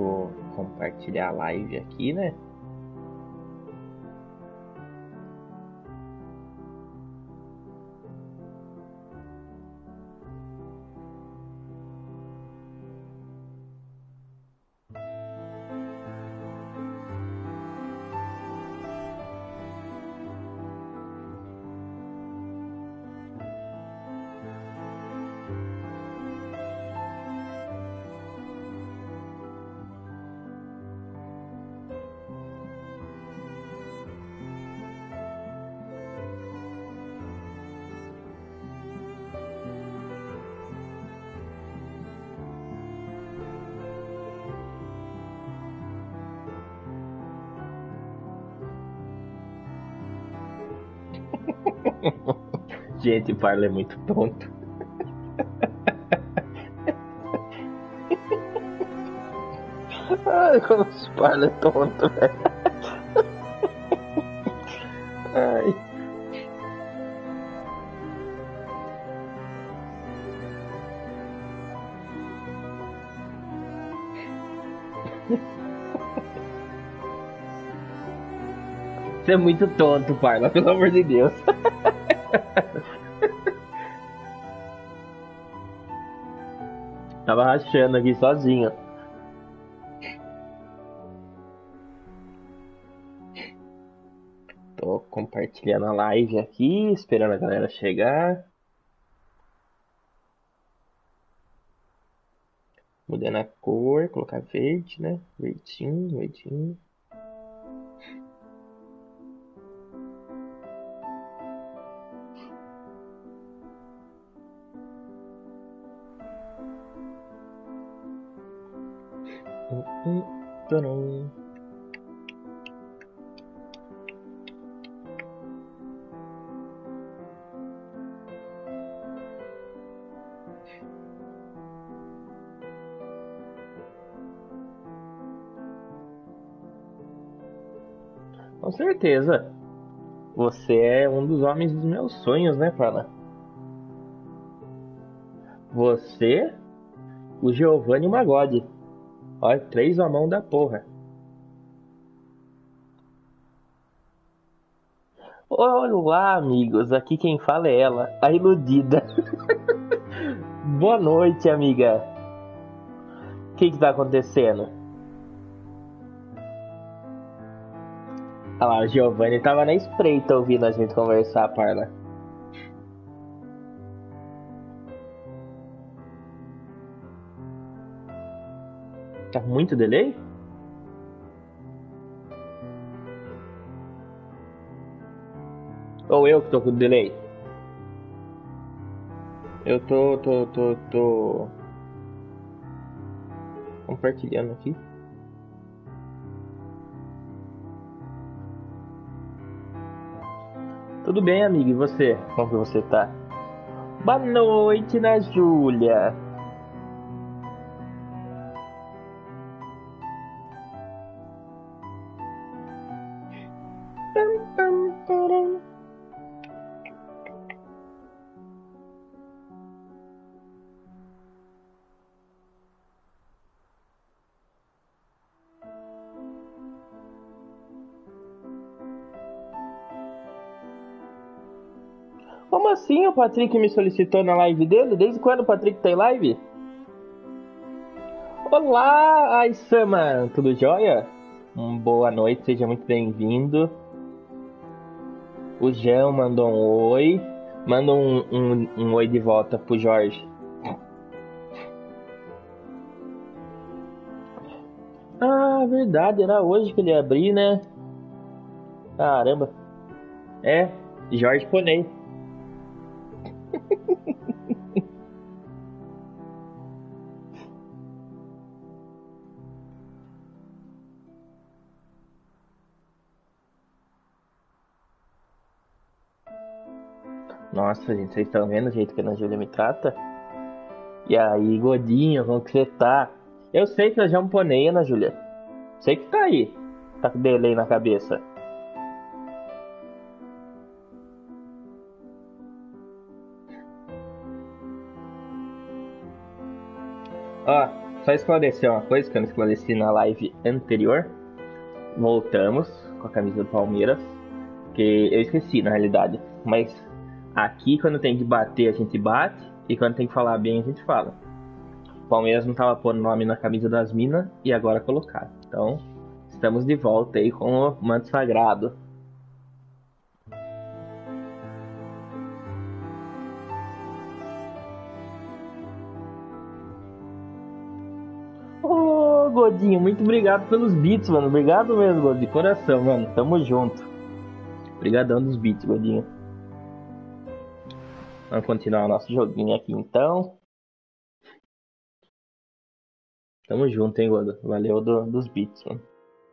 Vou compartilhar a live aqui, né? Gente, o Parla é muito tonto. Ai, como o Parla é tonto, velho. Ai. Você é muito tonto, Parla, pelo amor de Deus. Tava rachando aqui sozinho. Tô compartilhando a live aqui, esperando a galera chegar. Mudando a cor, colocar verde, né? Verdinho, verdinho. Tcharam. Com certeza. Você é um dos homens dos meus sonhos, né, Fala? Você, o Giovanni e o Magode. Olha, três a mão da porra. Olá, amigos. Aqui quem fala é ela, a iludida. Boa noite, amiga. O que tá acontecendo? Olha lá, o Giovanni tava na espreita ouvindo a gente conversar, Parla. Tá muito delay? Ou eu que tô com delay? Eu tô compartilhando aqui. Tudo bem, amigo, e você? Como que você tá? Boa noite, Ana Júlia. Pam, pam, param. Como assim o Patrick me solicitou na live dele? Desde quando o Patrick tem live? Olá, Aisama, tudo jóia? Boa noite, seja muito bem-vindo. O Jean mandou um oi. Manda um oi de volta pro Jorge. Ah, verdade, era hoje que ele ia abrir, né? Caramba. É, Jorge Ponei. Nossa, gente, vocês estão vendo o jeito que a Ana Júlia me trata? E aí, Godinho, como que você tá? Eu sei que eu já ponei, Ana Júlia. Sei que tá aí. Tá com delay na cabeça. Ó, Só esclarecer uma coisa que eu não esclareci na live anterior. Voltamos com a camisa do Palmeiras. Que eu esqueci, na realidade. Mas aqui, quando tem que bater, a gente bate. E quando tem que falar bem, a gente fala. O Palmeiras não tava pondo nome na camisa das minas. E agora colocaram. Então, estamos de volta aí com o manto sagrado. Ô, Godinho, muito obrigado pelos beats, mano. Obrigado mesmo, Godinho. De coração, mano. Tamo junto. Obrigadão dos beats, Godinho. Vamos continuar o nosso joguinho aqui, então. Tamo junto, hein, Godo. Valeu dos beats, mano.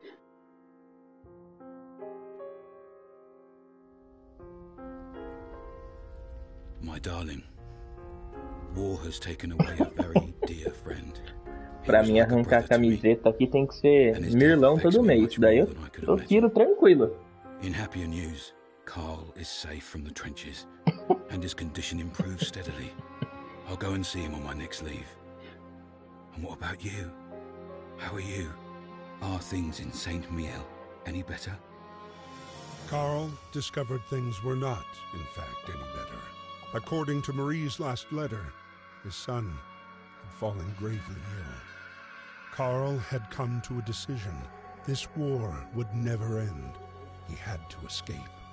My darling, war has taken away a very dear friend. Pra mim, arrancar a camiseta aqui tem que ser Mirlão todo mês. Daí eu tiro tranquilo. In happier news, Carl is safe from the trenches, and his condition improves steadily. I'll go and see him on my next leave. And what about you? How are you? Are things in Saint Miel any better? Carl discovered things were not, in fact, any better. According to Marie's last letter, his son had fallen gravely ill. Carl had come to a decision. This war would never end. He had to escape.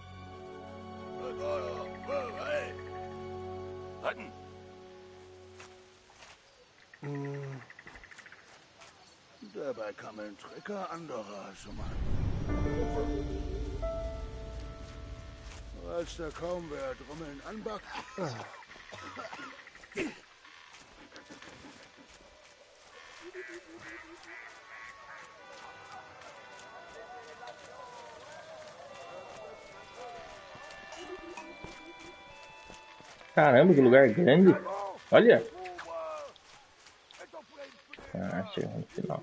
Hutton! Dabei kam ein Trecker anderer Summer. Als da kaum wer Trommeln anbackt. Caramba, que lugar grande. Olha. Ah, chegou no final.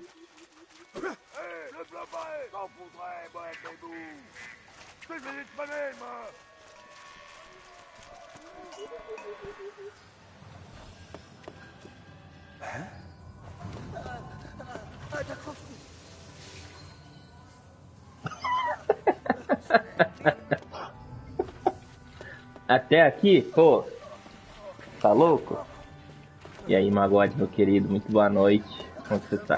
Até aqui, pô. Tá louco? E aí, Magode, meu querido, muito boa noite. Como você tá?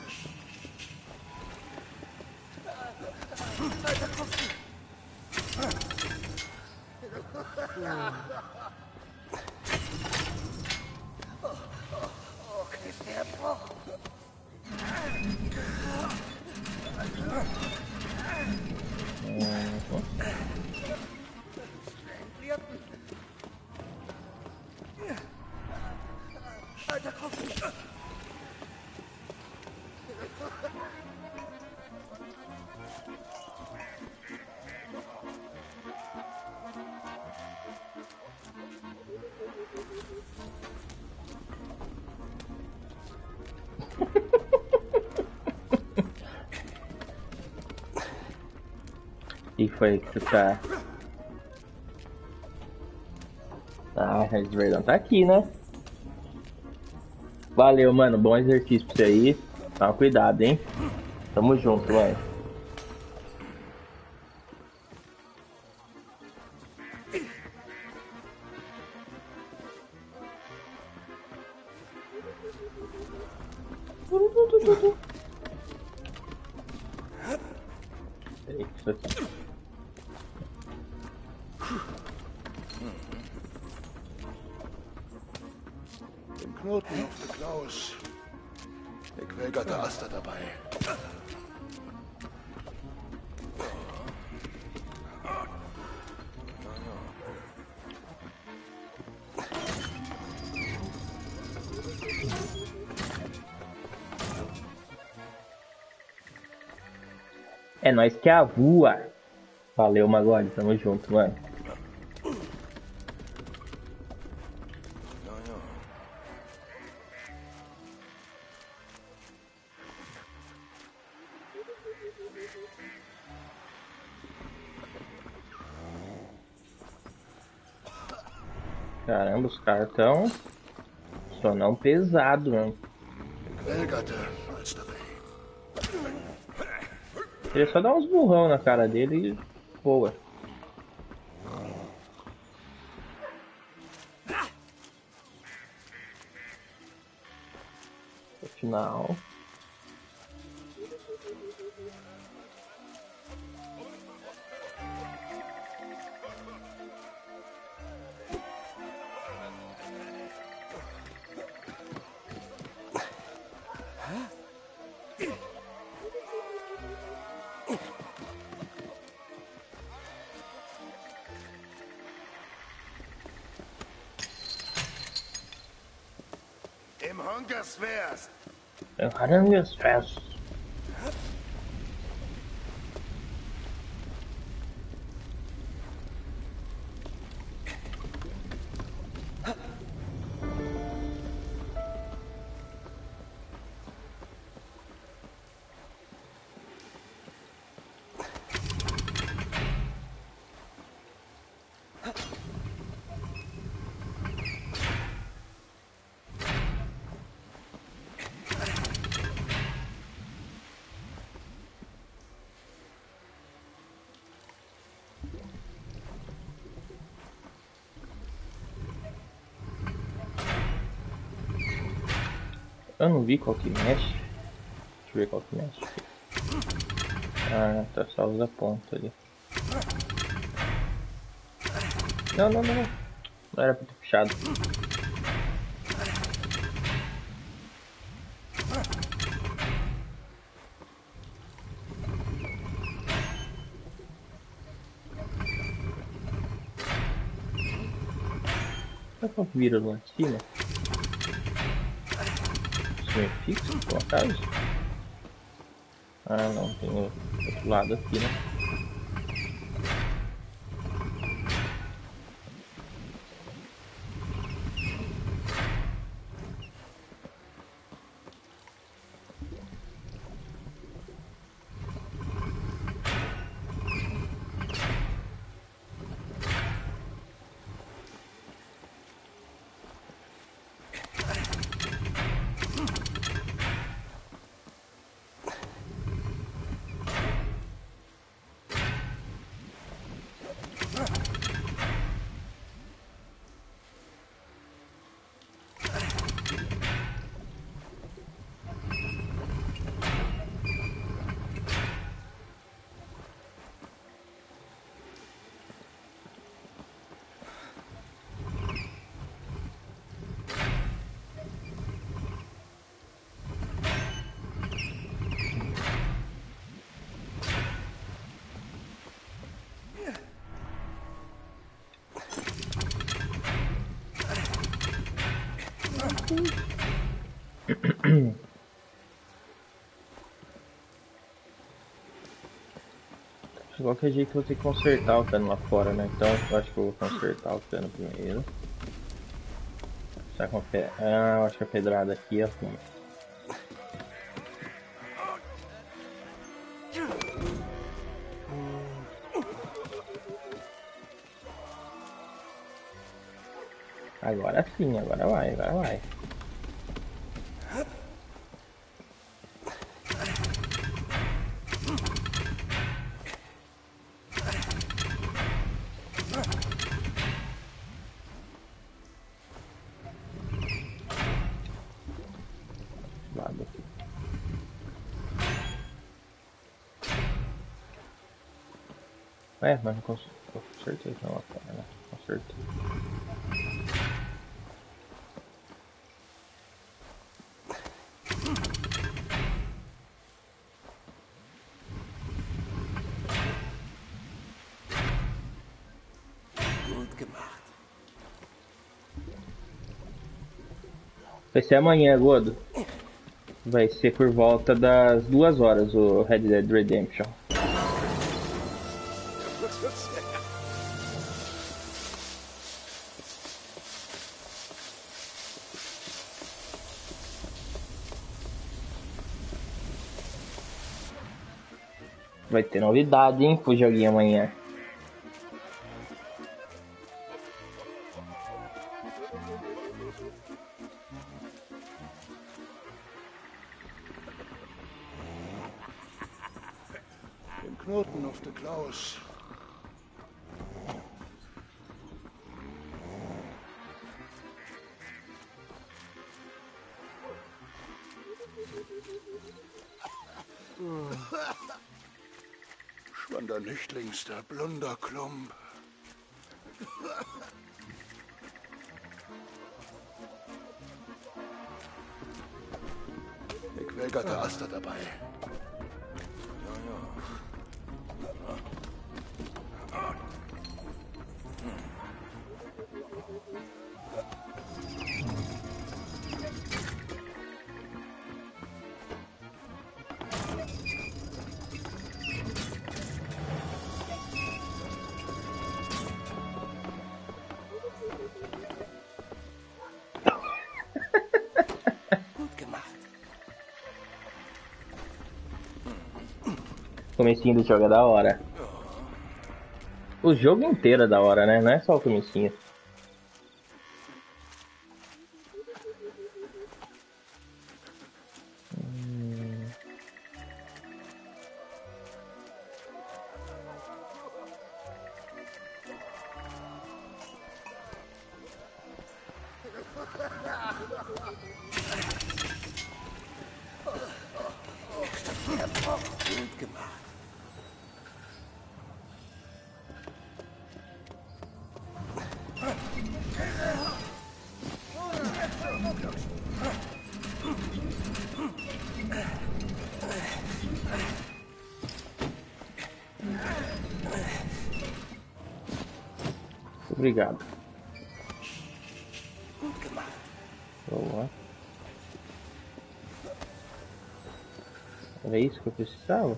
E foi que você tá? Ah, Red Verdão tá aqui, né? Valeu, mano. Bom exercício pra você aí. Toma cuidado, hein? Tamo junto, mano. Peraí, isso aqui. Den Knoten auf der Klaus. Der quälgerte Aster dabei. É nóis que avua. Valeu, Magode. Tamo junto, mano. Caramba, os caras tão sonão pesado, mano. Quellgatte als dabei. Queria só dar uns burrão na cara dele e boa. No final. Im Hungersfest. Hungersfest. Eu não vi qual que mexe. Deixa eu ver qual que mexe. Ah, tá só usa ponta ali. Não. Não era pra ter puxado. Será que eu viro lá de cima? Isso é fixo, por acaso? Ah não, tem o outro lado aqui, né? De qualquer jeito eu vou ter que consertar o cano lá fora, né? Então eu acho que eu vou consertar o cano primeiro. Será que eu acho que a pedrada aqui é ruim. Agora sim, agora vai. Lado aqui. Mas não consertei não, né? Consertei. Vai ser amanhã, Godo. Vai ser por volta das 2 horas o Red Dead Redemption. Vai ter novidade, hein, pro joguinho amanhã. Knoten auf der Klaus. Schwander Nichtlings, der Blunderklump. Ich wägert der Aster dabei. O comecinho do jogo é da hora. O jogo inteiro é da hora, né? Não é só o comecinho. Gut gemacht. Obrigado. Gut gemacht. Boa. Era isso que eu precisava?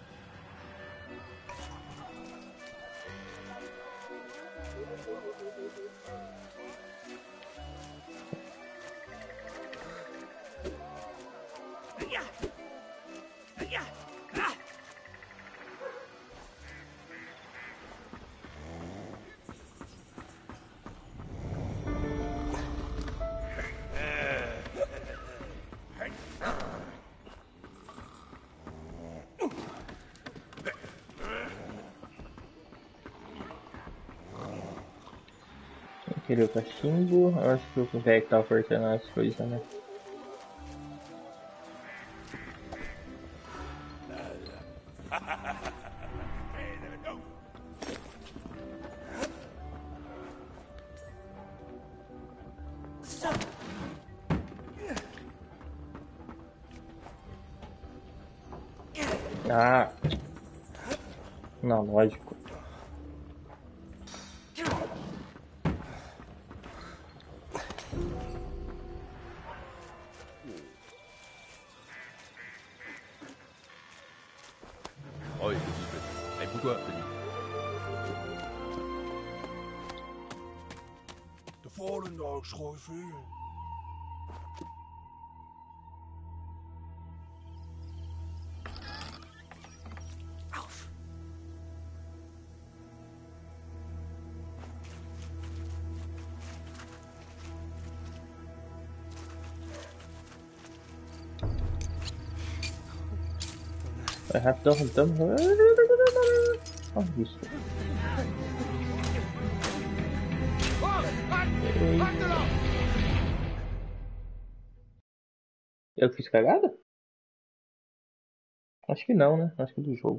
Queria o cachimbo, eu acho que o velho que tava cortando as coisas, né? Ah! Não, lógico. De volendog schooi vuur. Auf. Vai rapidão, rapidão. Olha isso. Eu fiz cagada? Acho que não, né? Acho que é do jogo.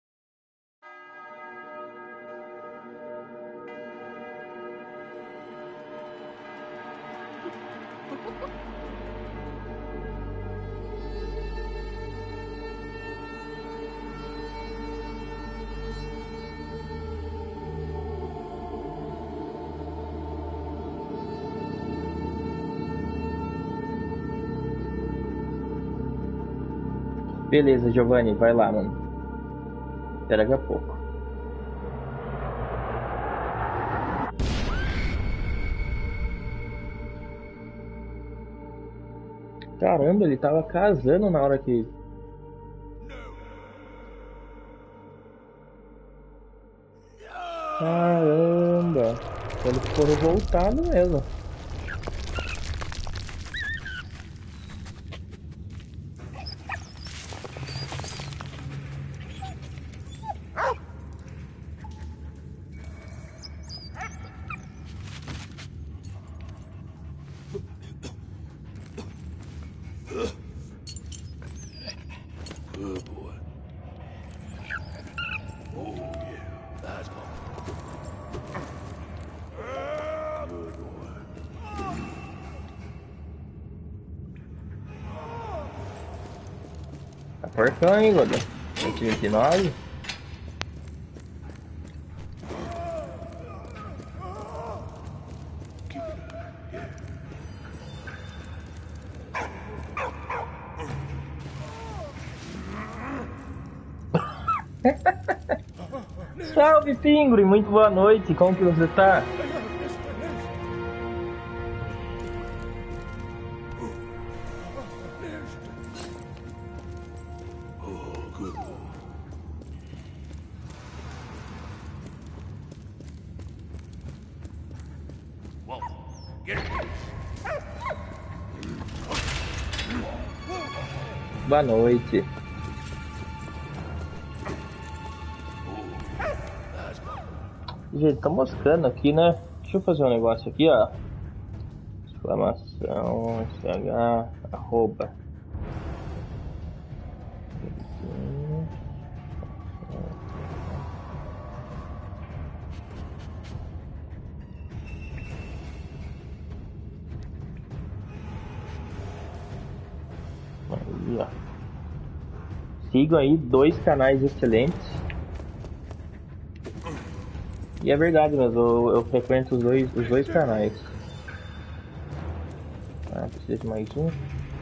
Beleza, Giovanni, vai lá, mano. Até daqui a pouco. Caramba, ele tava casando na hora que... Caramba! Ele ficou revoltado mesmo. Tá porcão, hein, Godô? 129. Salve, Pingri! Muito boa noite, como que você tá? Boa noite. Gente, tá moscando aqui, né? Deixa eu fazer um negócio aqui, ó. Exclamação, sh, arroba. Aí, ó. Sigam aí 2 canais excelentes. E é verdade, mas eu frequento os dois canais. Ah, preciso de mais um.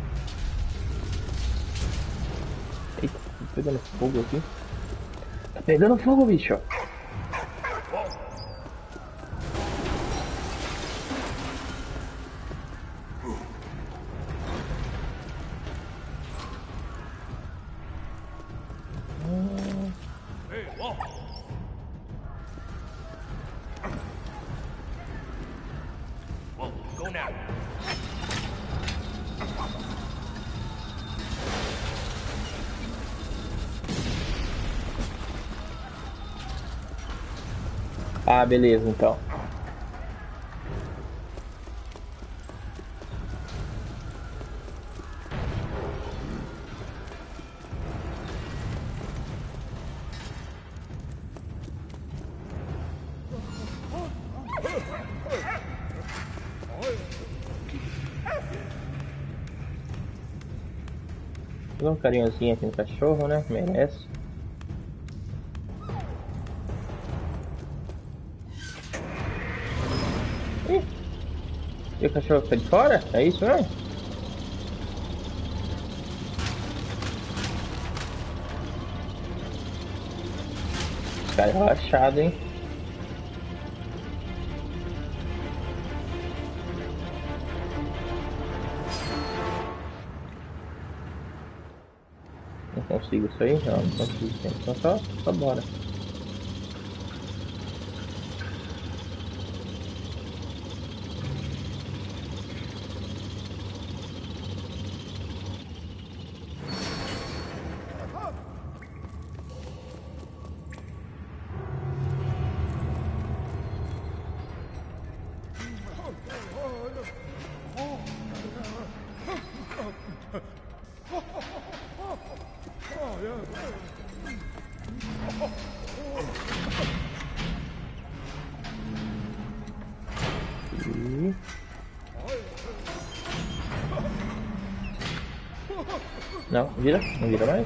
Eita, tá pegando fogo aqui. Tá pegando fogo, bicho. Ah, beleza, então. Vou dar um carinhozinho aqui no cachorro, né? Merece. E o cachorro fica de fora? É isso mesmo? Esse cara é relaxado, hein? Não consigo isso aí? Não consigo. Então só bora. Não, vira? Não vira mais?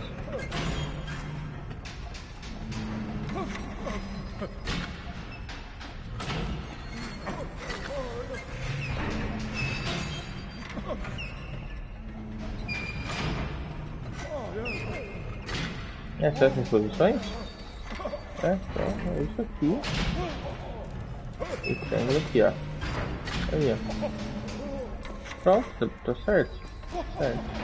Essas posições? É, então é isso aqui. Esse triângulo aqui, ó. Aí, ó. Pronto, tá certo. Certo.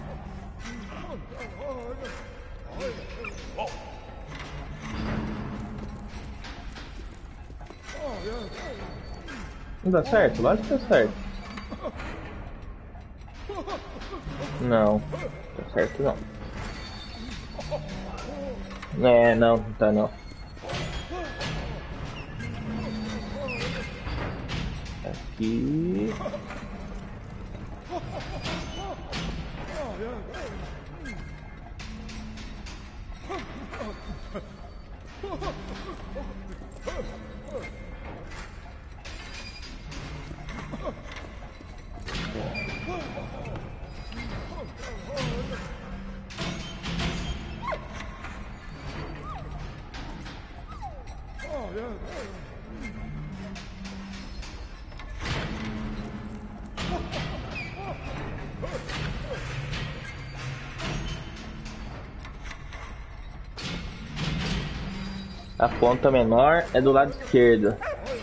Não dá certo? Lógico que dá certo. Não, tá certo não. É, não tá não. Aqui. A ponta menor é do lado esquerdo.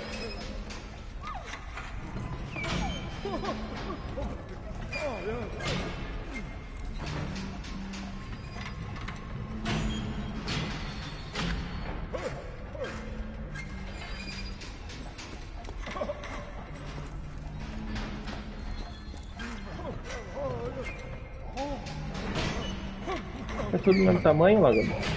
É tudo do mesmo tamanho, vagabundo.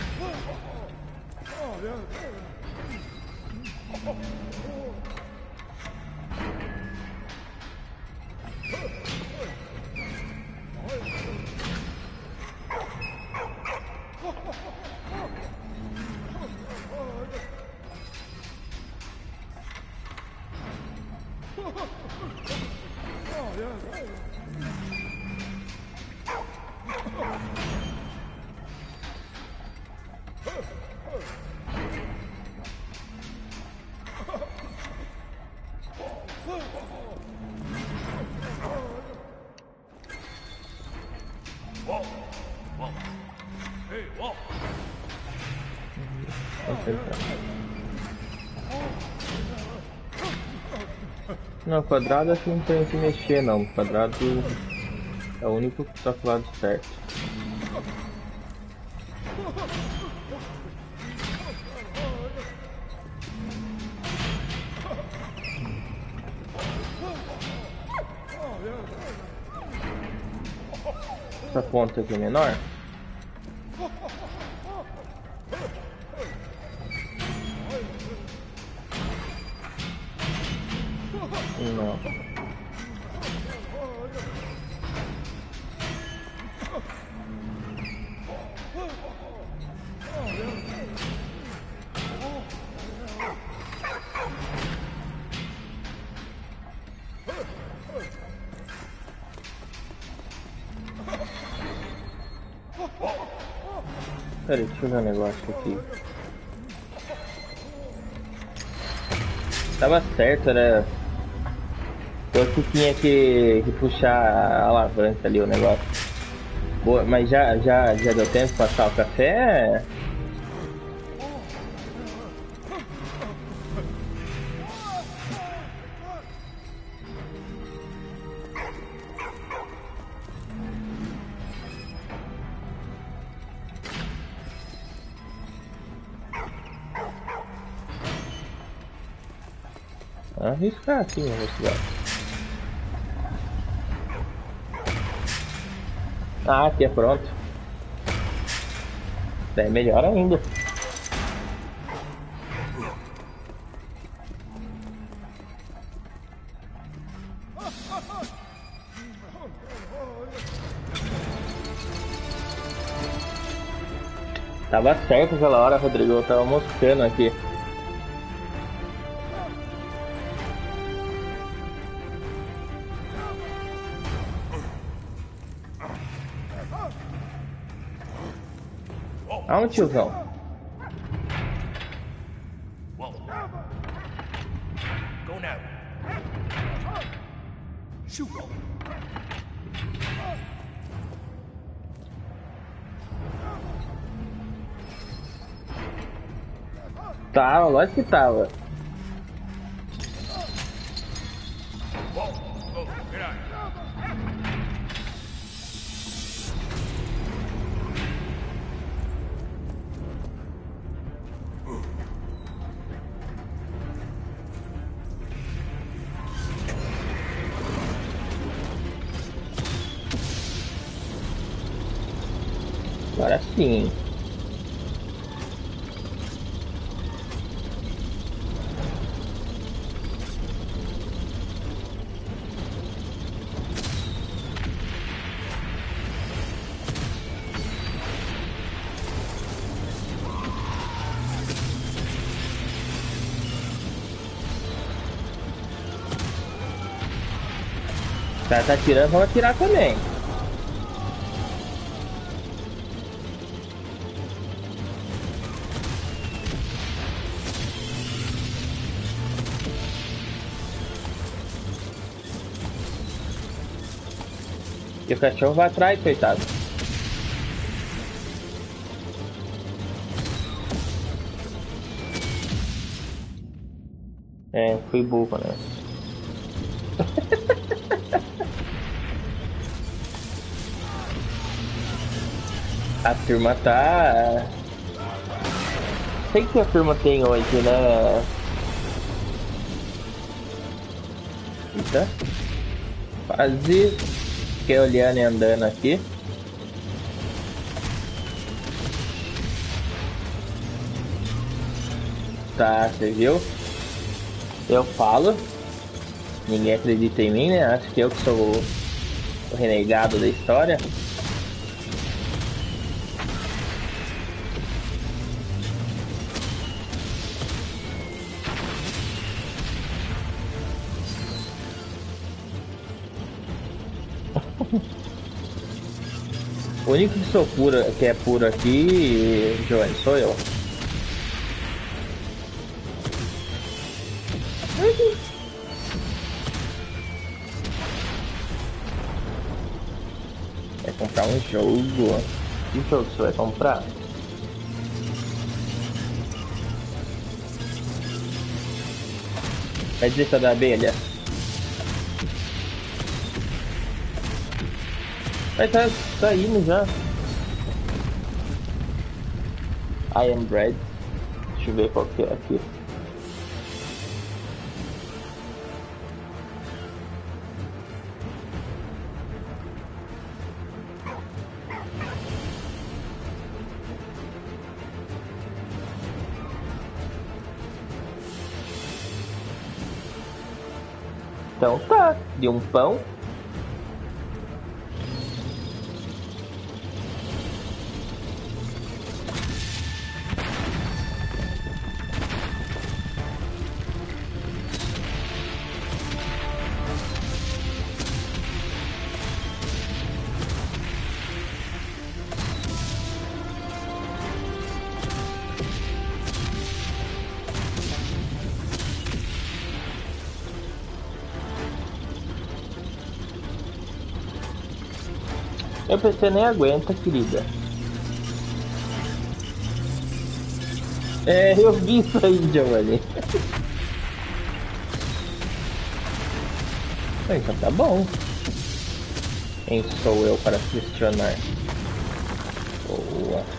Não, quadrado acho que não tem que mexer não. Quadrado é o único que tá pro lado certo. Essa ponta aqui é menor? Não. Peraí, deixa eu ver um negócio aqui. Tava certo, era... Eu que tinha que puxar a alavanca ali, o negócio. Boa, mas já deu tempo de passar o café? Arriscar assim, investigar. Ah, aqui é pronto. É melhor ainda. Tava certo aquela hora, Rodrigo. Eu tava moscando aqui. Aonde, tiozão? Go now. Shoot. Tava, lógico que tava. Agora sim. O cara tá atirando, vamos atirar também. E o cachorro vai atrás, coitado. É, fui burro, né? A turma tá... Sei que a turma tem hoje, né? Eita. Quase. Fiquei olhando e andando aqui. Tá, você viu? Eu falo. Ninguém acredita em mim, né? Acho que eu que sou o renegado da história. O único que sou puro, que é puro aqui, Joane, sou eu. Vai comprar um jogo. Que jogo você vai comprar? Vai dizer que é da abelha? Vai tá indo já. I am bread. Deixa eu ver qual que é aqui. Então tá, de um pão. Meu PC nem aguenta, querida. É, eu vi isso aí, Giovanni. Então tá bom. Quem sou eu para questionar? Boa.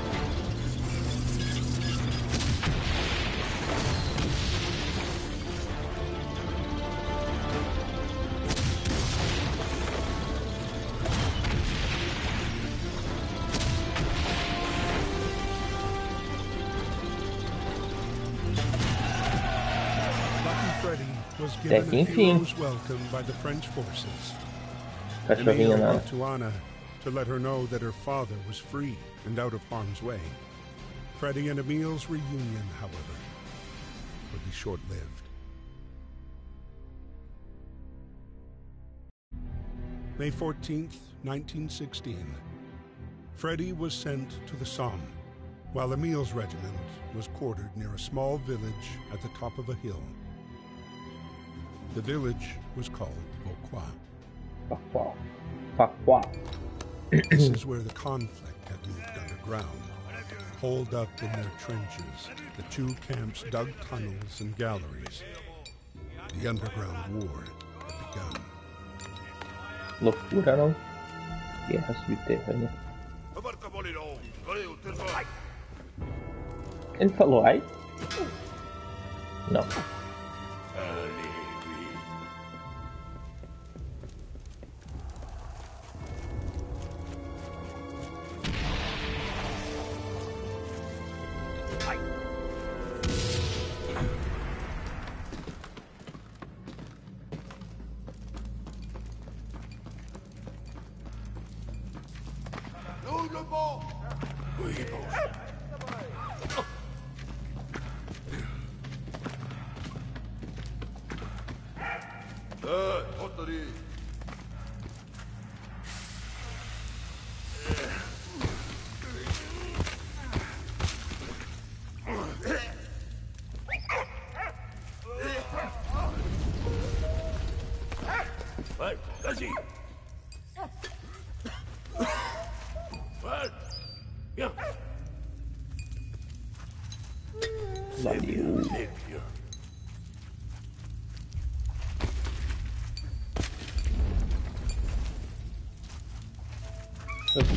Até que enfim. Cachorrinho não. To Anna to let her know that her father was free and out of harm's way. Freddie and Emil's reunion, however, would be short-lived. May 14th, 1916. Freddie was sent to the Somme, while Emil's regiment was quartered near a small village at the top of a hill. The village was called Vauquois. Vauquois. Vauquois. This is where the conflict had moved underground. Holed up in their trenches, the two camps dug tunnels and galleries. The underground war had begun. Loucura, não? Guerra subterrânea. Ele falou ai? Não.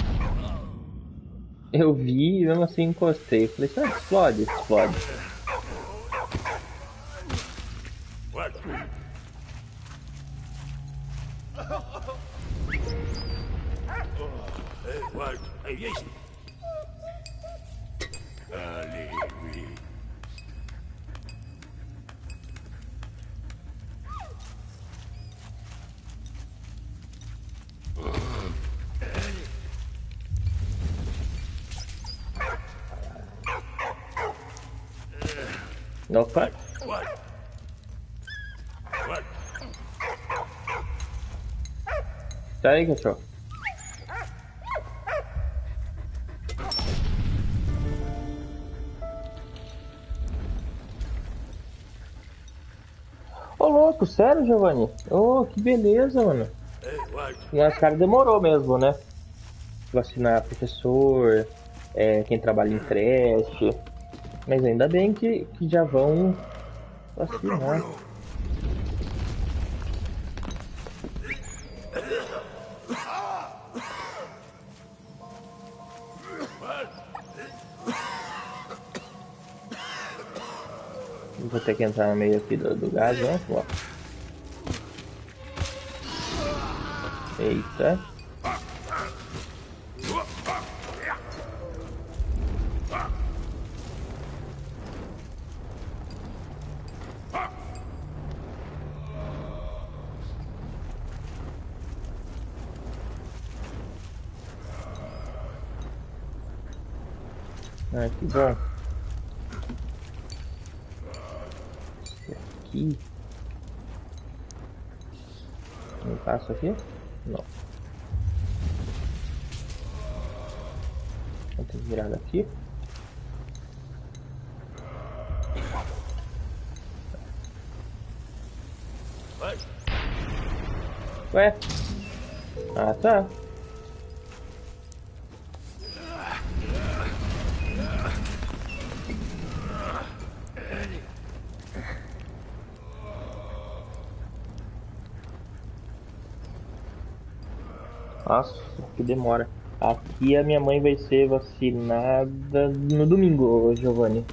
Eu vi e mesmo assim encostei. Falei, será que explode? Explode. Opa. Tá aí, cachorro. Ô louco, sério, Giovanni? Ô, que beleza, mano. Mas cara demorou mesmo, né? Vacinar professor, quem trabalha em creche. Mas ainda bem que já vão vacinar. Vou ter que entrar no meio aqui do gás, né? Ó. Eita. Ah, que bom. Aqui. Não passo aqui? Não. Vou ter que virar daqui. Ué? Ah, tá. Nossa, que demora. Aqui a minha mãe vai ser vacinada no domingo, Giovanni.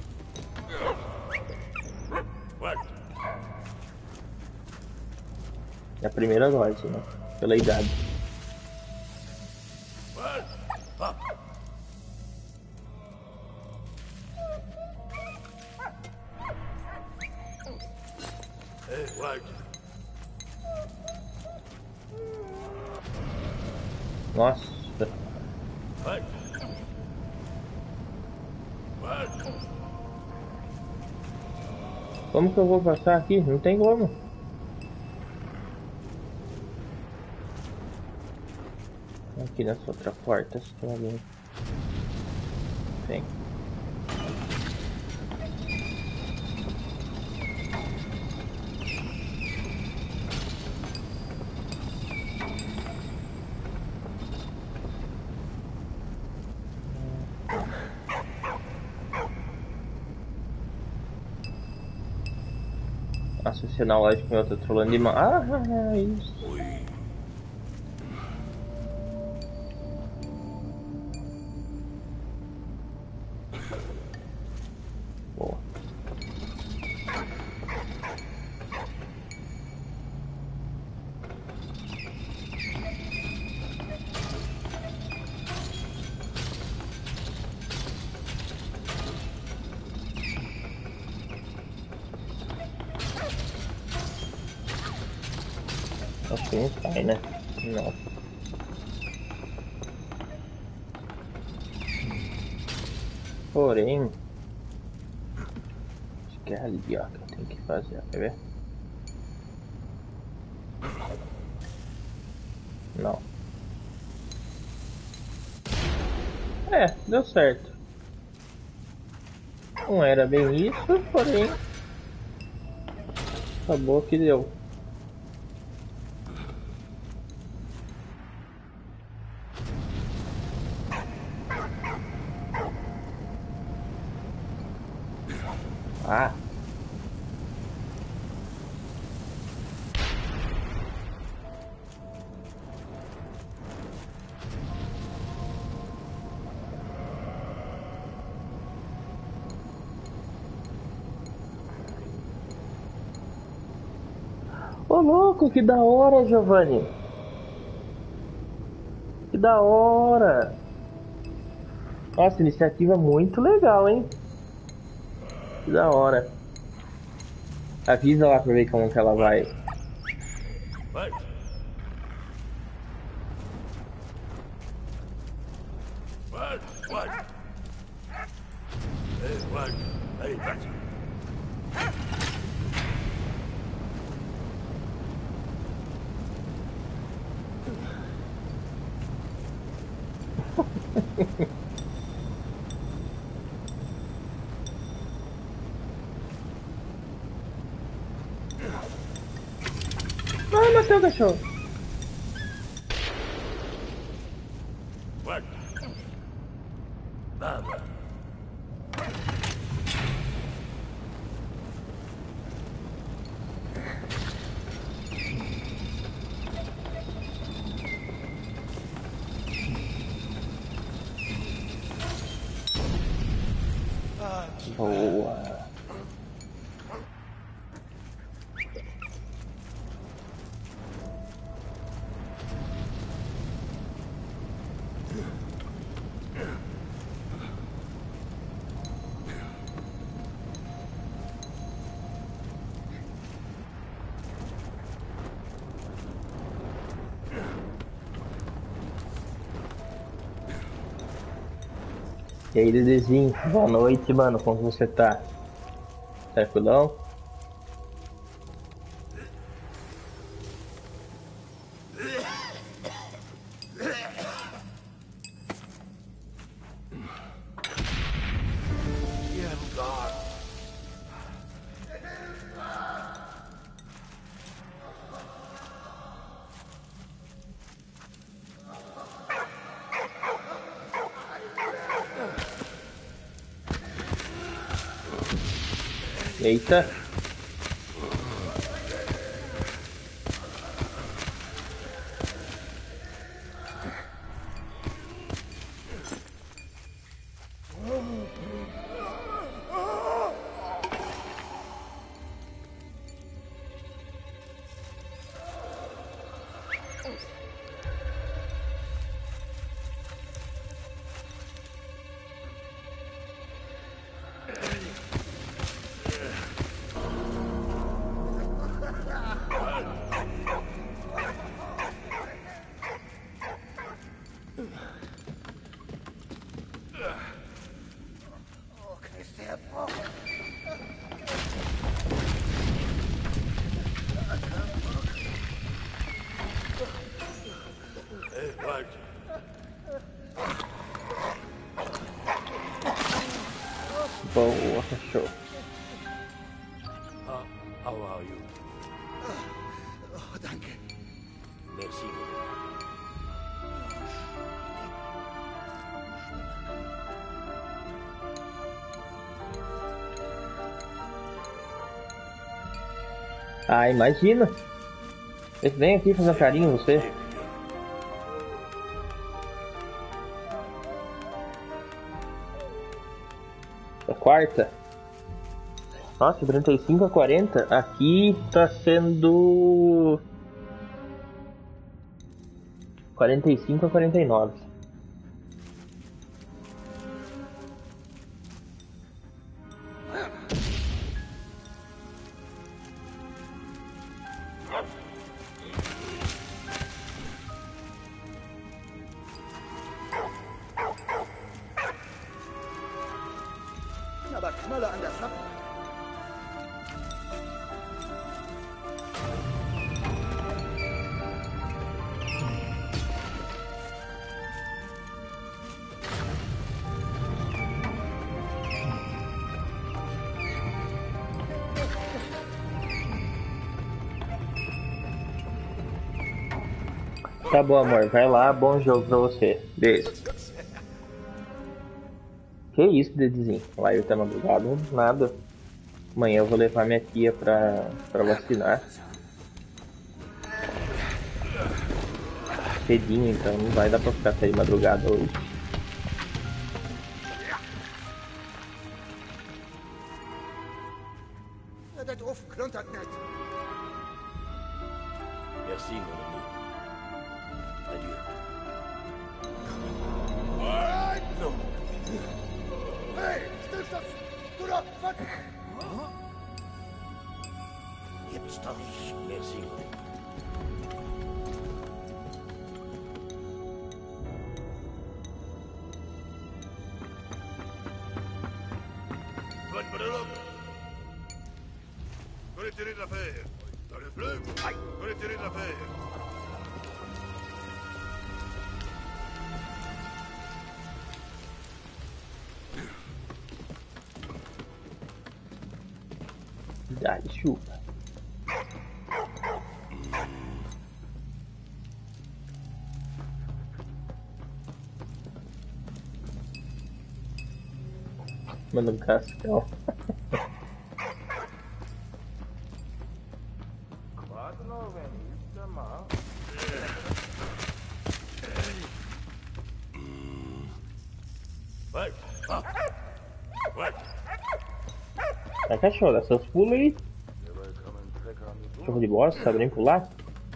É a primeira dose, né? Pela idade. Nossa. Como que eu vou passar aqui? Não tem como. Aqui nessa outra porta, se tem alguém. Tem. Nossa, esse analógico meu tá trolando demais. Ah, isso. Boa. Acho que não sai, né? Não. Porém, acho que é ali, ó, que eu tenho que fazer, quer ver? Não. É, deu certo. Não era bem isso, porém acabou que deu. Ah. louco, que da hora, Giovanni. Que da hora. Nossa, iniciativa muito legal, hein? Que da hora. Avisa lá pra ver como que ela vai. Ah, matei o cachorro. Boa. E aí, Dedezinho, boa noite, mano. Como você tá? Tranquilão? Eita. Boa, cachorro. How are you? Oh, danke. Merci. Ah, imagina. Eles vêm aqui fazer um carinho em você. É quarta? Nossa, 35 a 40. Aqui tá sendo 45 a 49. Aber Knolle an der Flappe. Tá bom, amor. Vai lá, bom jogo pra você. Beijo. Que isso, Dedezinho? Lá eu tá madrugada, nada. Amanhã eu vou levar minha tia pra vacinar. Cedinho, então não vai dar pra ficar até de madrugada hoje. Der Ofen kluntert nicht. Merci, mon ami. Adieu. Non. Hey, stilstaan! Doe dat! Wat? Jetzt doch ich. Merci, mon ami. Retirez de l'affaire. Dans le bleu, retirez de l'affaire. Dá-lhe chupa. Manda um cascão. Vai. Vai. Vai, cachorro, dá seus pulos aí. Cachorro de bosta, sabe nem pular?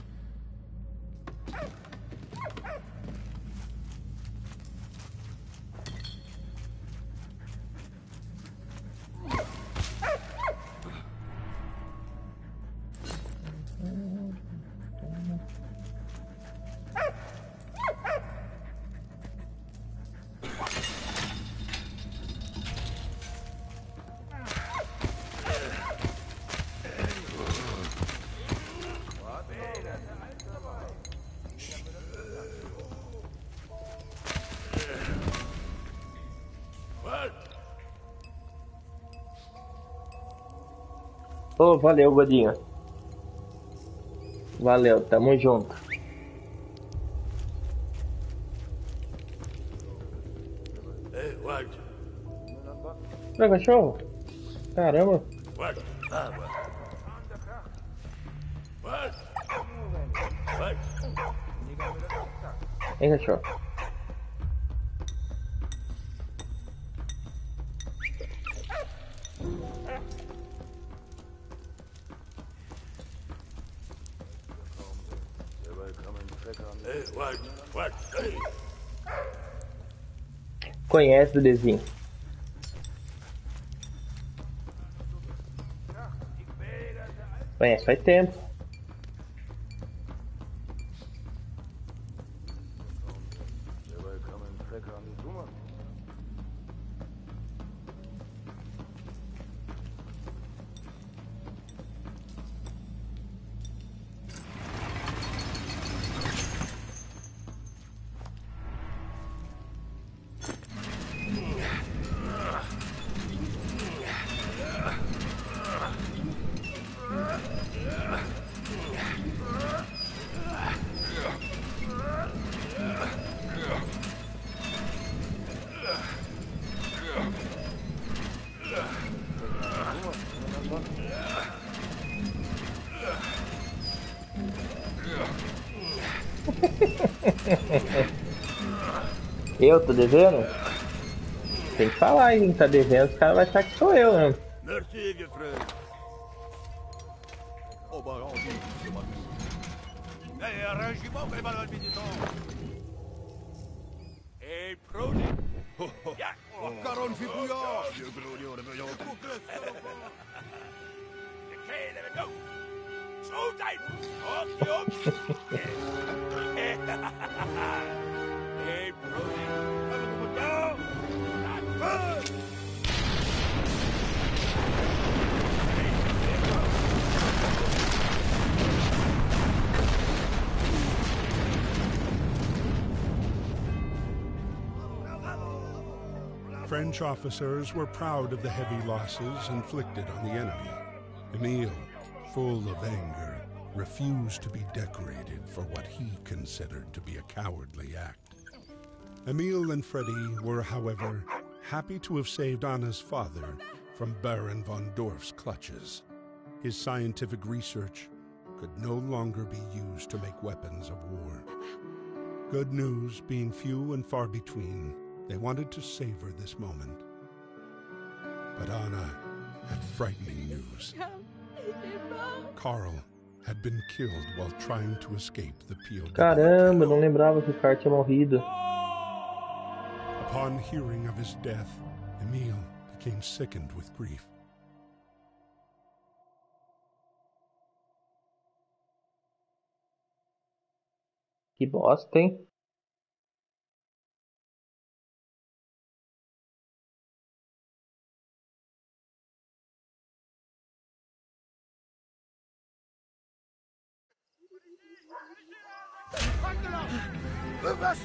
Ô, valeu, Godinho. Valeu, tamo junto. Ei, Ward. Pra cachorro? Caramba. Ward. Ah, Ward. Ward. Hein, cachorro? Ei, Ward. Ward. Ei. Conhece o desenho. Conhece, faz tempo. Eu tô devendo? Tem que falar, hein? Tá devendo, os caras vão achar que sou eu, né? Merci, vieux frère. Oh, bah, on dit, c'est moi. Hey, un régiment, mais mal visitant. Hey, Prodi. Ja, Caron fit bouillard. Vieux grognon, le meilleur coup que le Okay, let it go. So tight. Okay, okay. Hey, Prodi. Down. Not good. French officers were proud of the heavy losses inflicted on the enemy. Emile, full of anger, refused to be decorated for what he considered to be a cowardly act. Emile and Freddy were, however, happy to have saved Anna's father from Baron von Dorf's clutches. His scientific research could no longer be used to make weapons of war. Good news being few and far between, they wanted to savor this moment. But Anna had frightening news. Carl had been killed while trying to escape the POW. Caramba, não lembrava que o Carl tinha morrido. Upon hearing of his death, Emil became sickened with grief. Que bosta, hein? Was?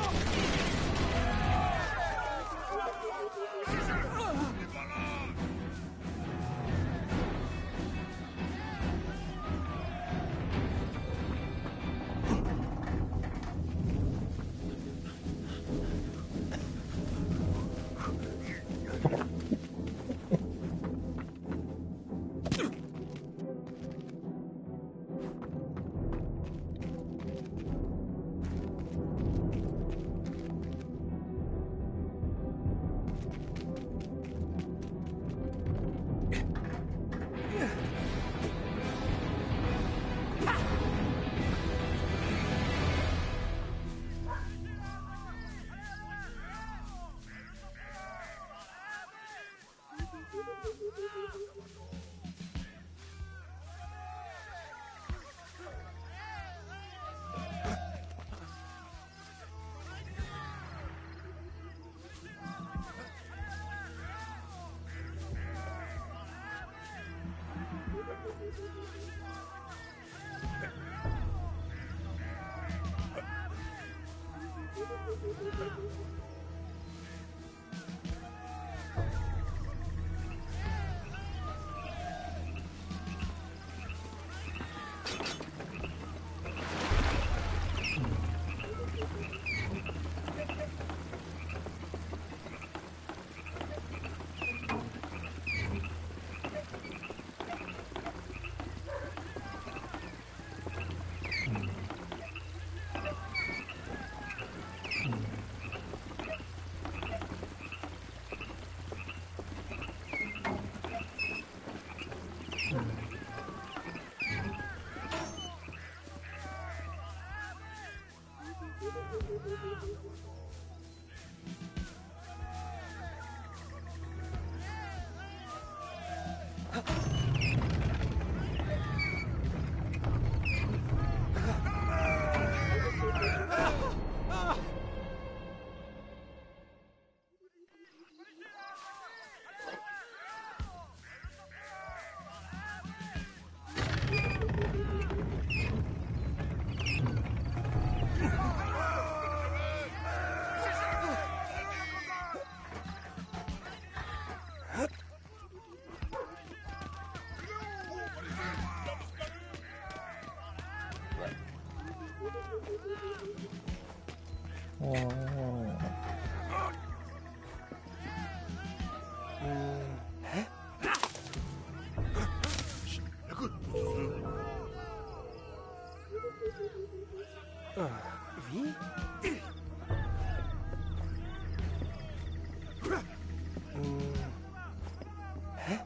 Wie? Hä?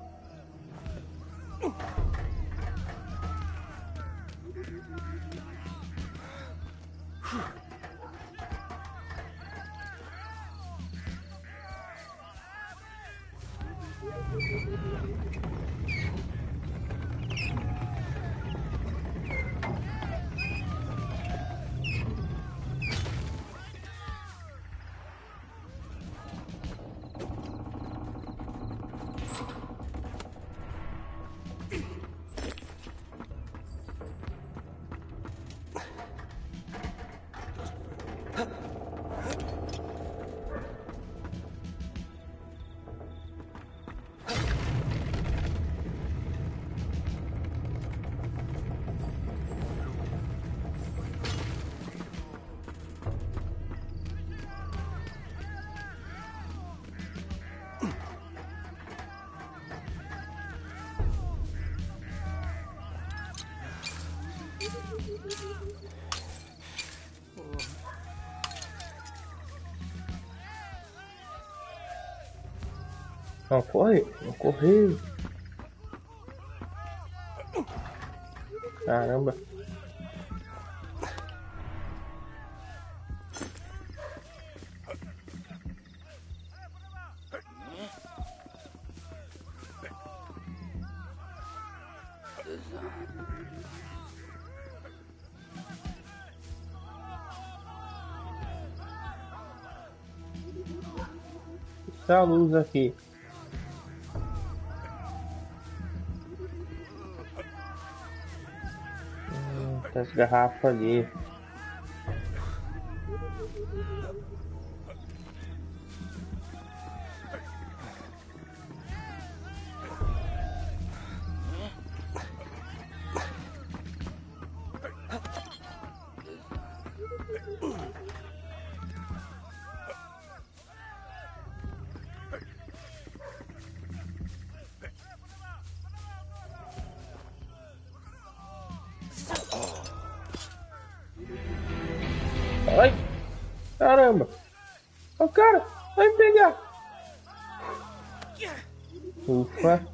Não, corre, não correr. Caramba. Essa luz aqui. Tá as garrafas ali. Ai! Caramba! O cara! Vai me pegar! Ufa!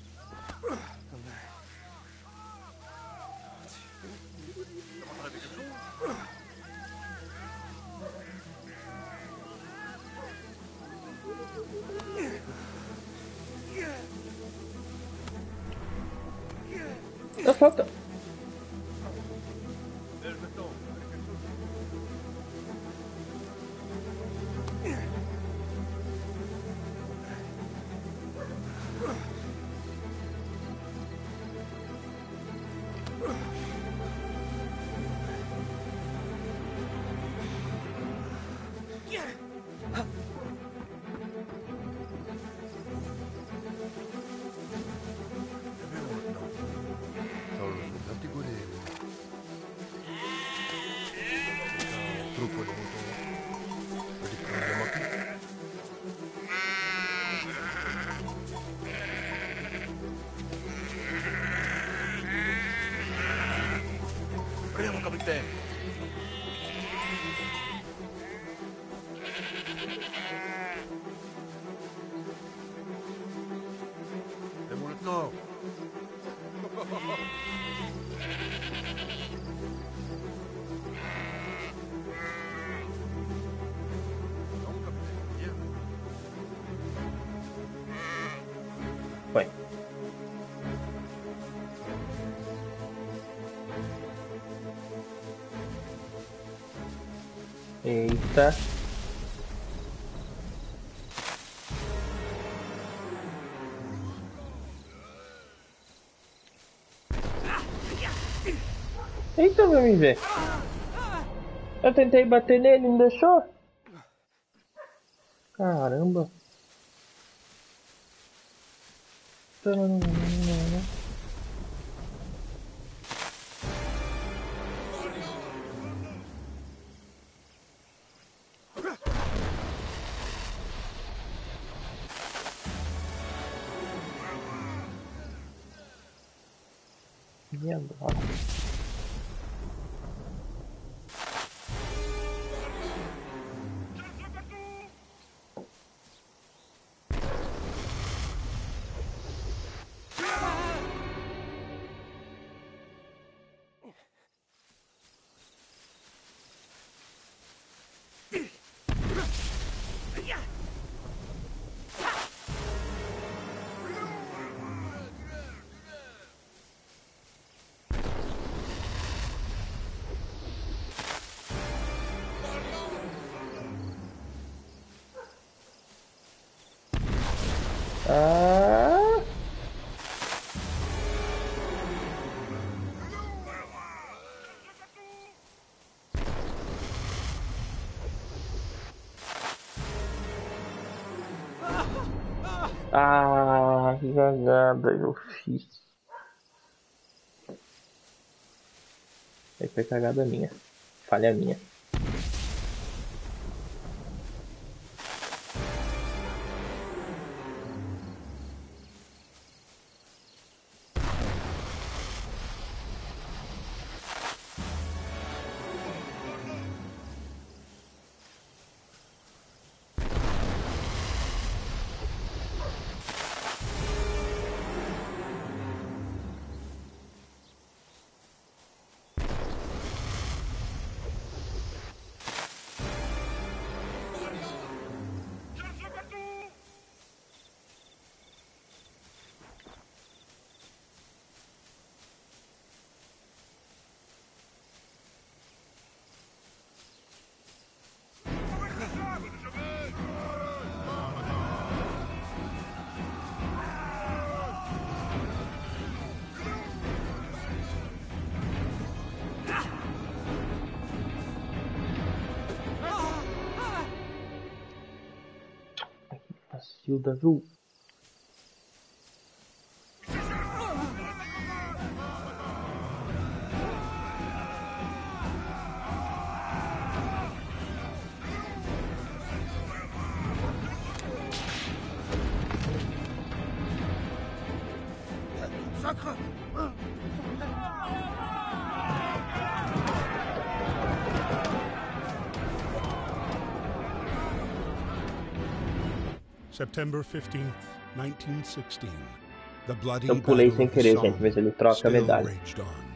Falta! Primo capitän. Det må du nå. Foi. Eita. Eita, vai me ver. Eu tentei bater nele, não deixou? Caramba. E agora? Ah! Ah, que cagada eu fiz. Aí foi cagada minha. Falha minha. Shield azul. Sacre! September 15th, 1916. The bloody Eu pulei battle sem of the querer, Somme gente, mas ele troca a still medalha. raged on.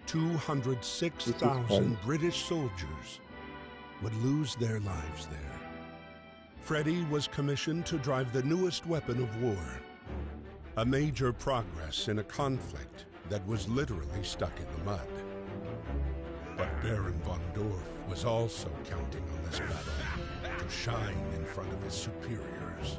206,000 British soldiers would lose their lives there. Freddy was commissioned to drive the newest weapon of war, a major progress in a conflict that was literally stuck in the mud. But Baron von Dorf was also counting on this battle to shine in front of his superiors.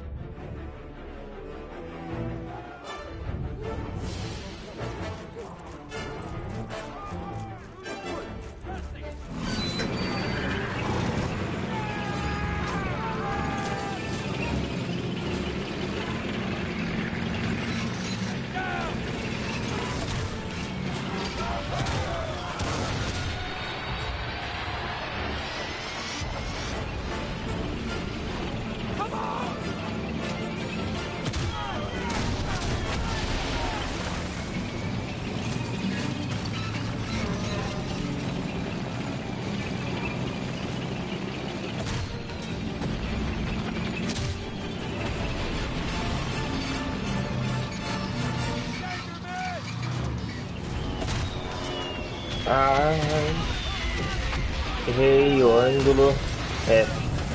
Errei o ângulo. É.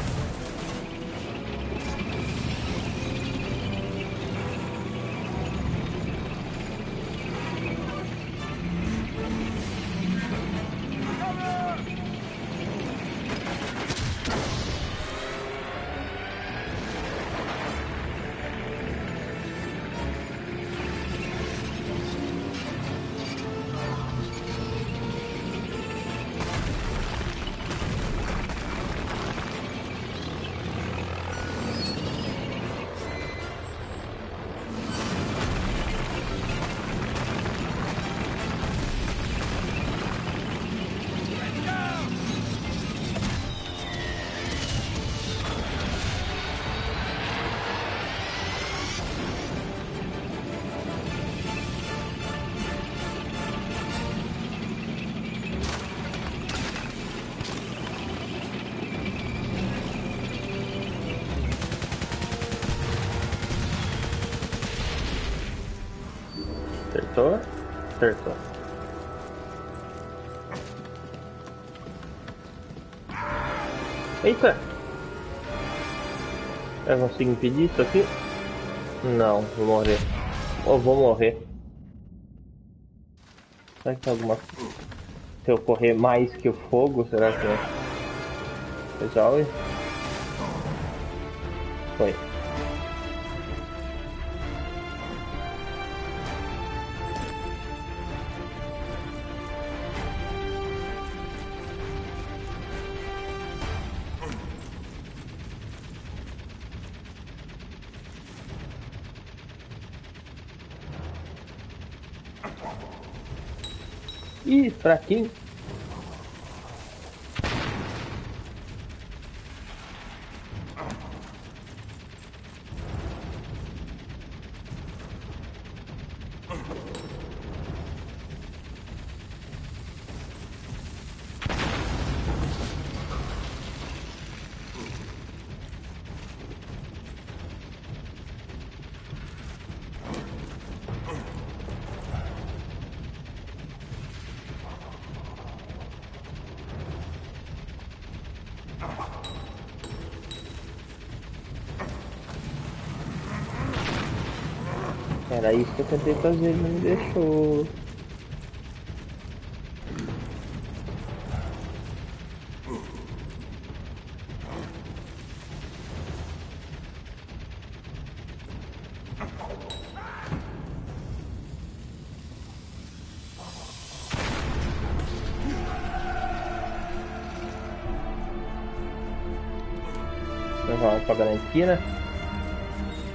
Acertou? Acertou. Eita! Eu consigo impedir isso aqui? Não, vou morrer. Ou vou morrer. Será que tem alguma... Se eu correr mais que o fogo, será que resolve? Foi. Ih, fraquinho. Era isso que eu tentei fazer, ele não me deixou. Vamos pra garantir, né?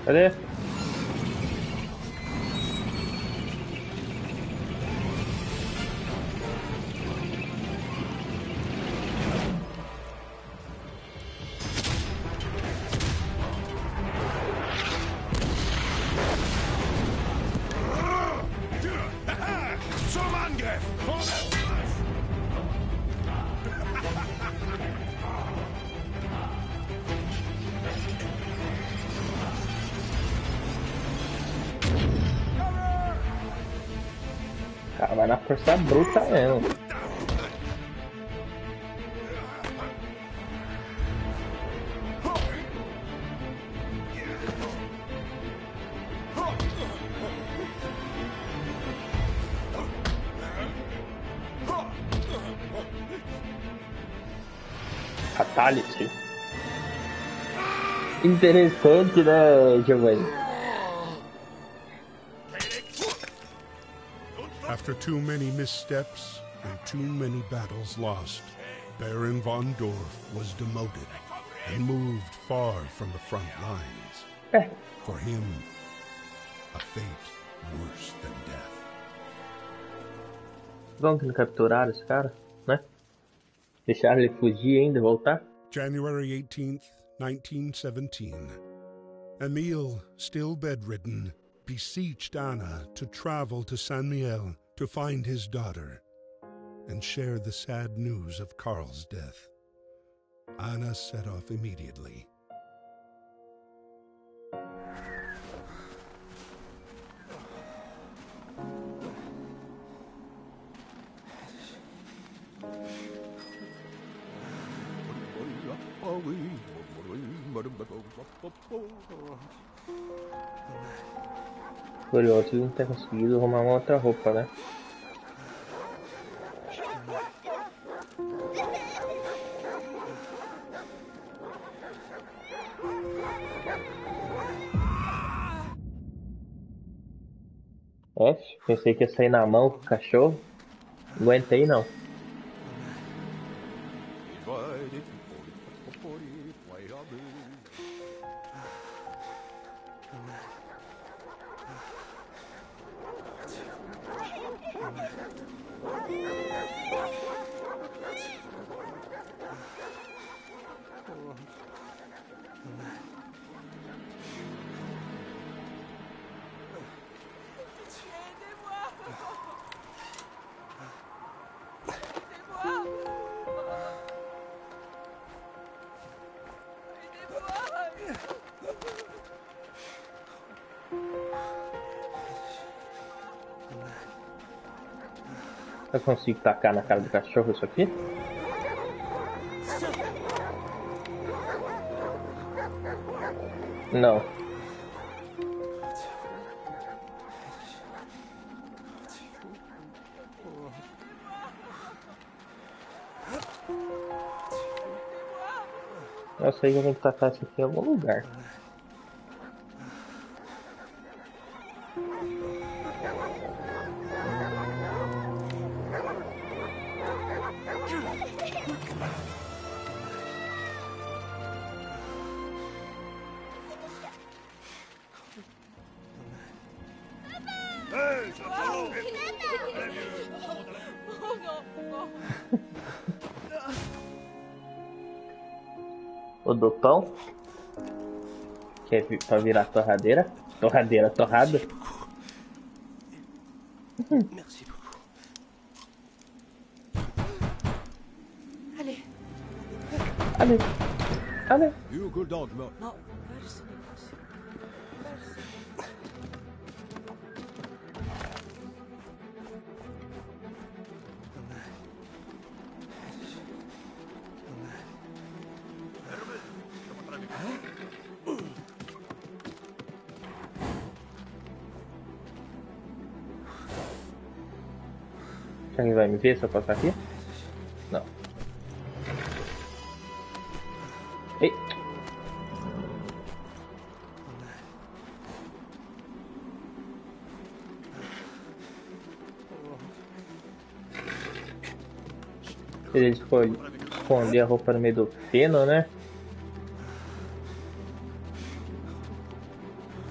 Cadê? Zum Angriff! Cara, vai na força bruta mesmo. Fatality. Interessante, né, Giovanni? After too many missteps and too many battles lost, Baron von Dorf was demoted and moved far from the front lines. For him, a fate worse than death. Vamos que não capturaram esse cara, né? Deixaram ele fugir ainda e voltar? January 18th, 1917. Emil, still bedridden, beseeched Anna to travel to San Miel to find his daughter and share the sad news of Karl's death. Anna set off immediately. Curioso não ter conseguido arrumar uma outra roupa, né? Pensei que ia sair na mão com o cachorro. Não aguentei não. Eu consigo tacar na cara do cachorro isso aqui? Não. Eu sei que eu tenho que tacar isso aqui em algum lugar. O do pão? Que é pra virar torradeira? Torradeira, torrada? Merci beaucoup. Allez. Allez. Allez. You good dog, no. Non. Alguém vai me ver se eu passar aqui? Não. Ei! Ele esconder a roupa no meio do feno, né?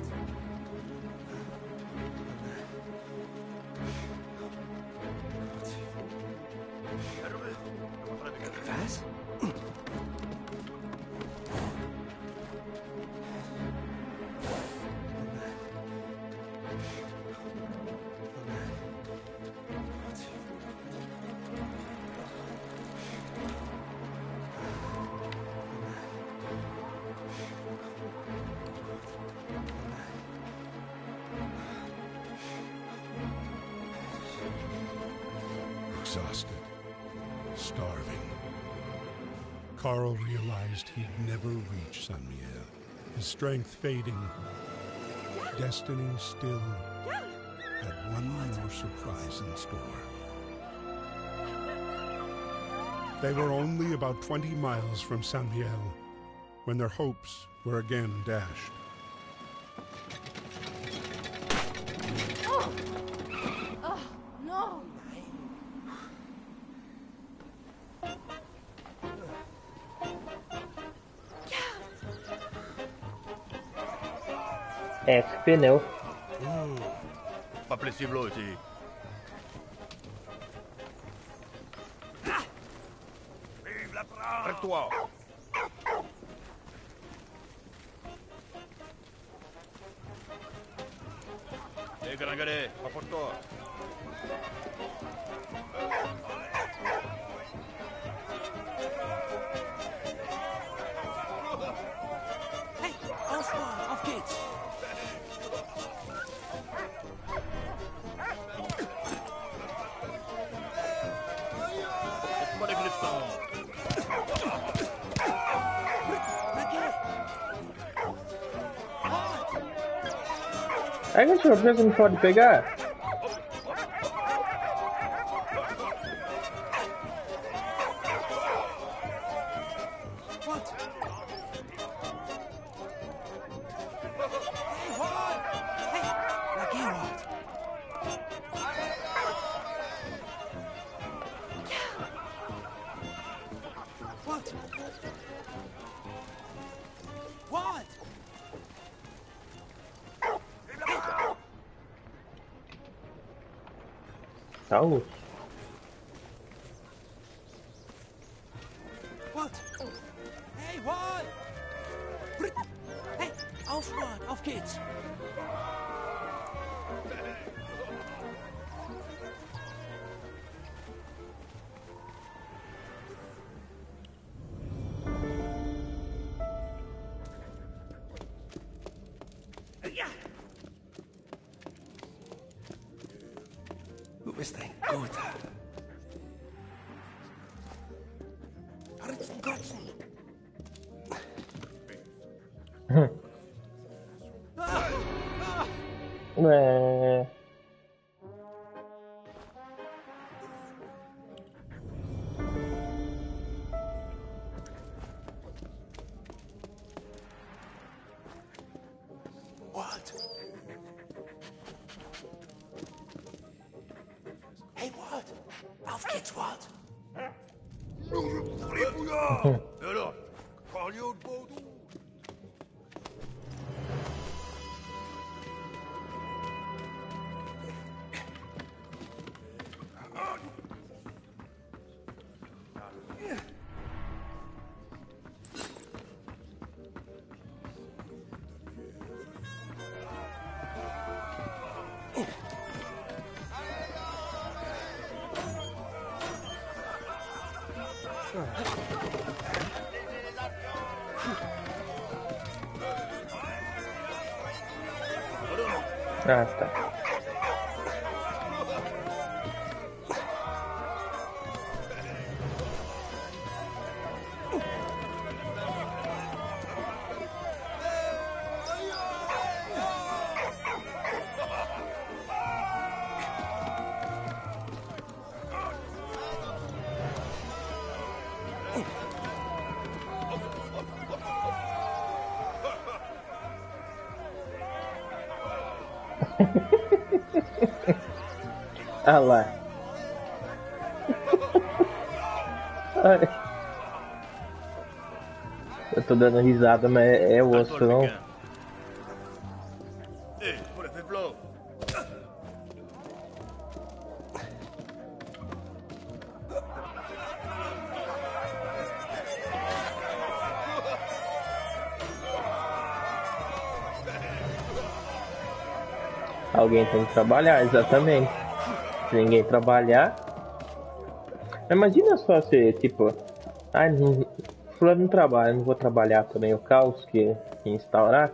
exhausted, starving. Carl realized he'd never reach San Miguel, his strength fading. Destiny still had one more surprise in store. They were only about 20 miles from San Miguel when their hopes were again dashed. No! Ex-pneu. Pas possible aussi. Vive la France! Prête-toi! Gringalet, rapporte-toi. Hey, auf geht's! Pas les griffons. Aí, cachorro, por que você não pode pegar? What? Hey, what? Hey, like you what? What? What? Saúde. What? Hey, what? Hey, auf geht's! Du bist ein Guter. Ritzen, Kotzen. É... What? Hey, what? Auf geht's, what? Fripouillard! Et alors? Cornio de Bordeaux! Ah, tá. Ah lá. Ai. Eu tô dando risada, mas é o osso, não? Eh, pour le faiblard! Alguém tem que trabalhar, exatamente. Se ninguém trabalhar. Imagina só se, tipo, ai, não, fulano não trabalha, não vou trabalhar também. O caos que instaurar.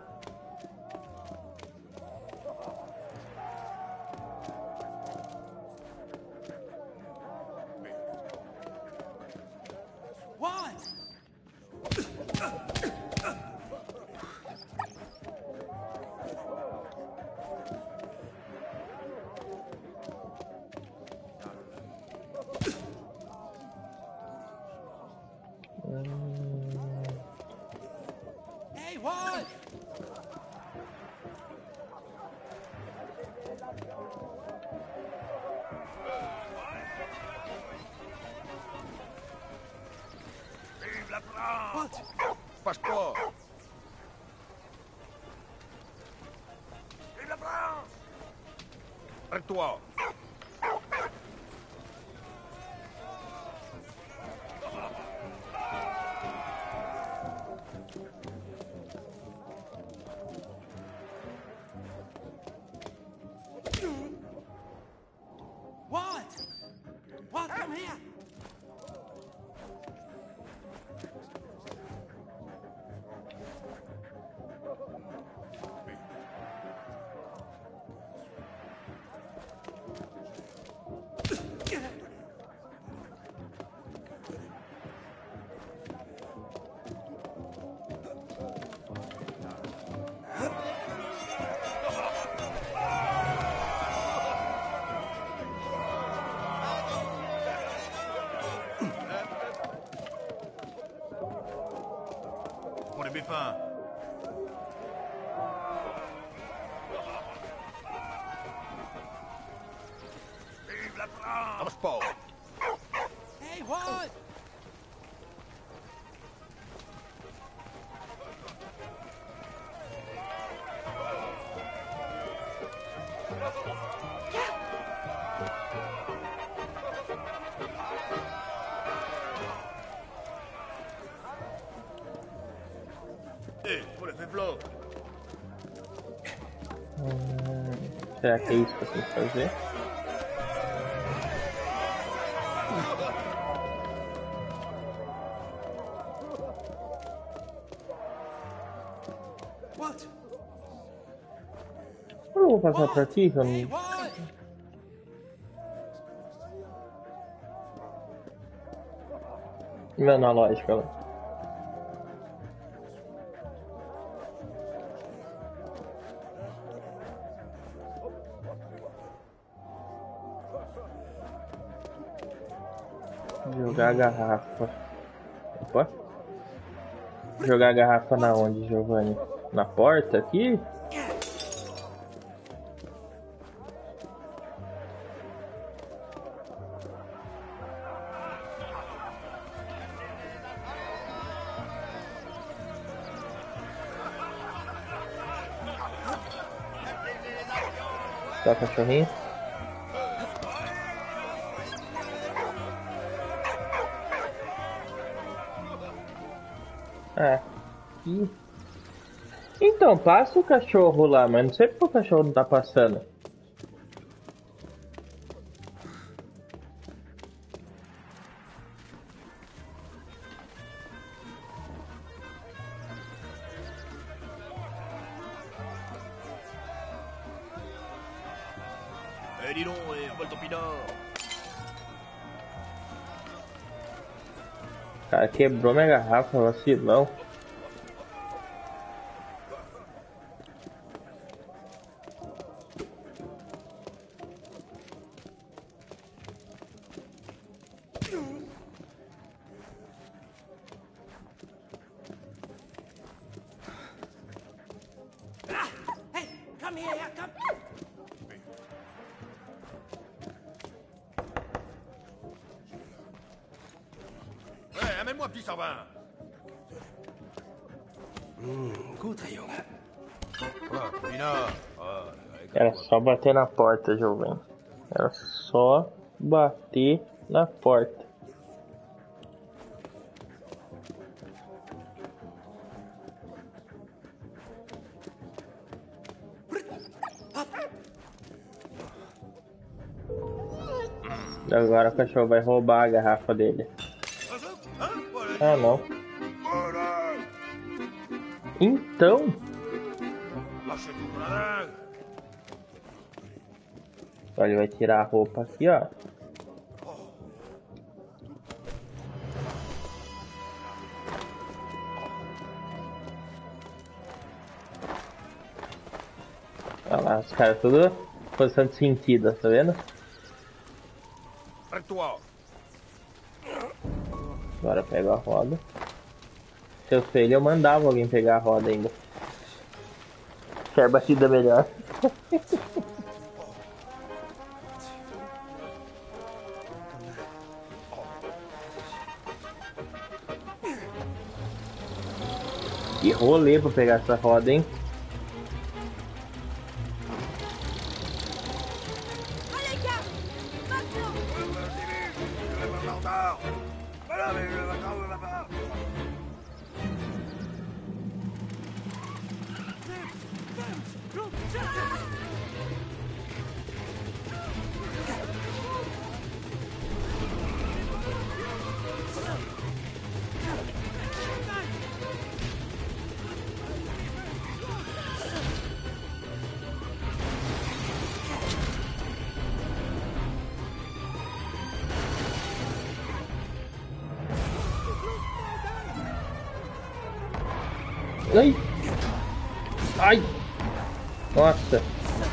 What? Passeport. Vive la France. Arrête-toi. What? What? Come here. On est méfins. Vive la France. Passeport. Hey, what? Hey, on les fait vlog. Será que é isso que eu tenho que fazer? What? Eu não vou passar por aqui, que eu Hey, não... what? Não, na lógica lá. Jogar a garrafa. Opa. Jogar a garrafa na onde, Giovanni? Na porta aqui? Tá, cachorrinho? Ah, aqui. Então, passa o cachorro lá, mas não sei porque o cachorro não tá passando. Eh, dis donc, vole ton pinard. O cara quebrou minha garrafa, vacilão. Hey, come here, come. Eh, amène-moi un petit sarbin. Guter Junge. Ah, pinard. Ah, Era só bater na porta, Giovanni. Era só bater na porta. Agora o cachorro vai roubar a garrafa dele. Ah, não. Então, lâche tout, malin. ó, ele vai tirar a roupa aqui, ó. Olha lá, os caras tudo posição de sentido, tá vendo? Arrête-toi. Agora pega a roda. Se eu sei, eu mandava alguém pegar a roda ainda. Quer batida melhor. Que rolê pra pegar essa roda, hein? Allez, gars! Maintenant! Ai! Ai! Nossa!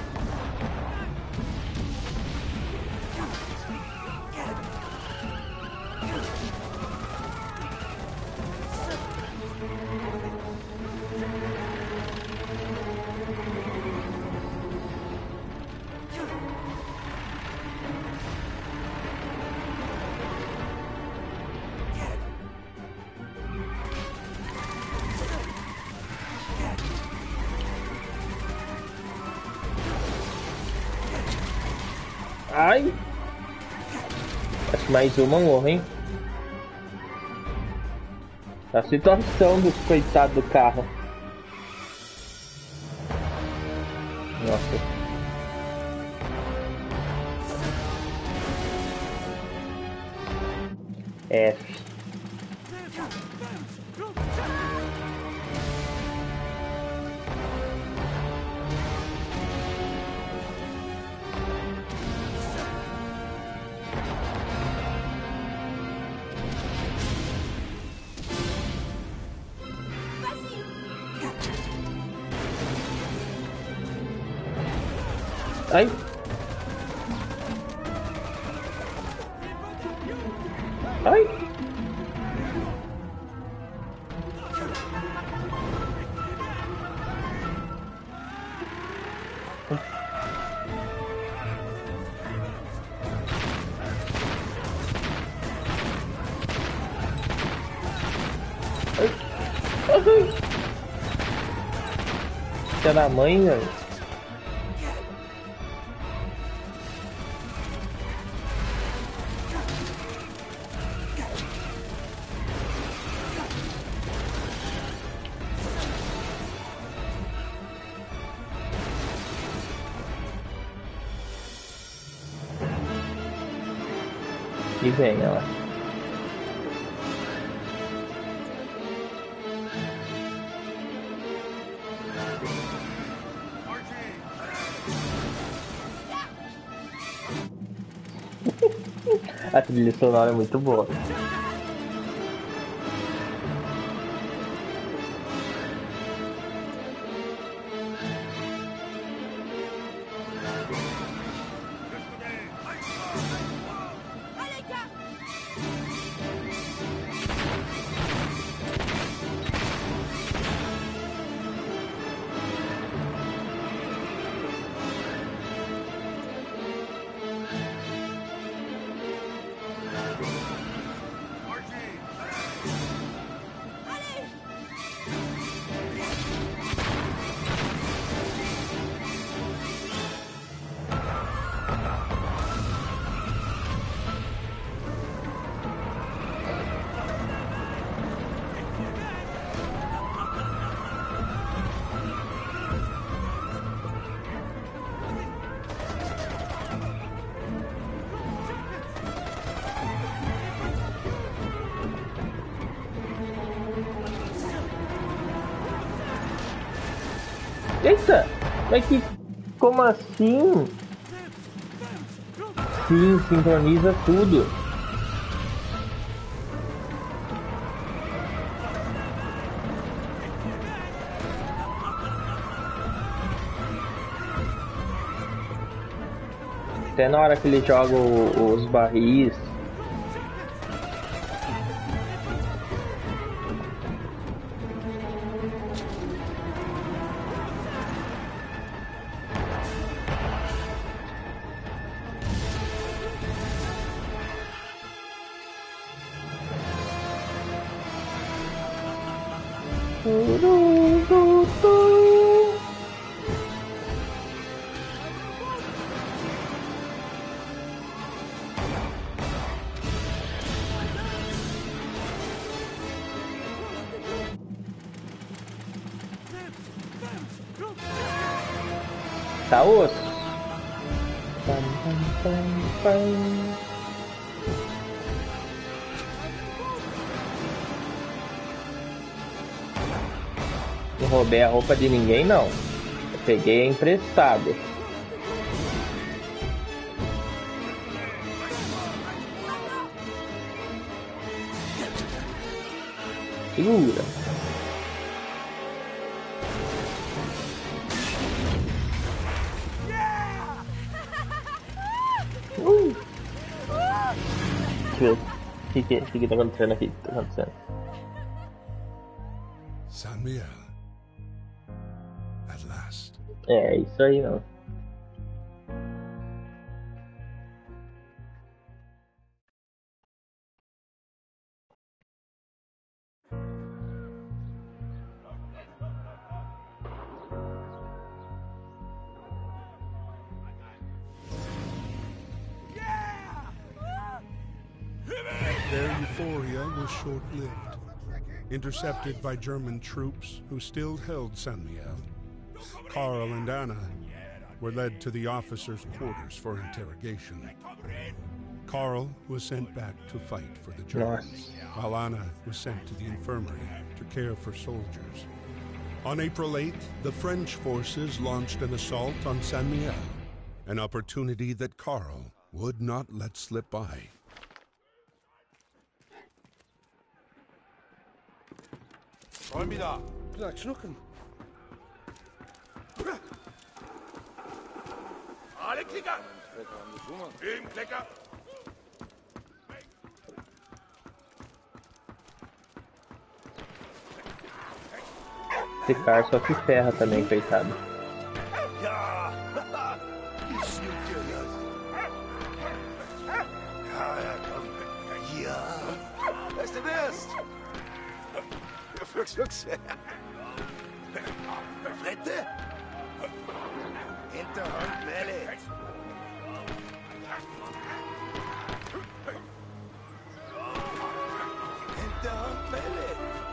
Ai! Acho que mais uma morre, hein? A situação do coitado do carro. Nossa. F. Ai! Ai! Filha da mãe, velho. E vem ela. A trilha sonora é muito boa. Allez, gars! Eita! Mas que... Como assim? Sim, sincroniza tudo. Até na hora que ele joga os barris. Tudo. Tá osso. Pam, pam, pam, pam. Não roubei a roupa de ninguém, não. Eu peguei emprestado. Segura. Deixa eu ver o que tá acontecendo aqui. Tá acontecendo. San Miel. At last. É isso aí, não. Their euphoria was short-lived. Intercepted by German troops who still held San Miel, Carl and Anna were led to the officers' quarters for interrogation. Carl was sent back to fight for the Germans, while Anna was sent to the infirmary to care for soldiers. On April 8th, the French forces launched an assault on San Miel, an opportunity that Carl would not let slip by. Räum wieder! Knack, schnucken. Alle Klicker! Im Klicker! Esse cara só se ferra também, coitado. Ja! Ich schnipp dir das. Ja, komm. Ja! Was du wirst! Fuchs, Fuchs! Fritte! Hinterhand, Melle! Hinterhand, Melle!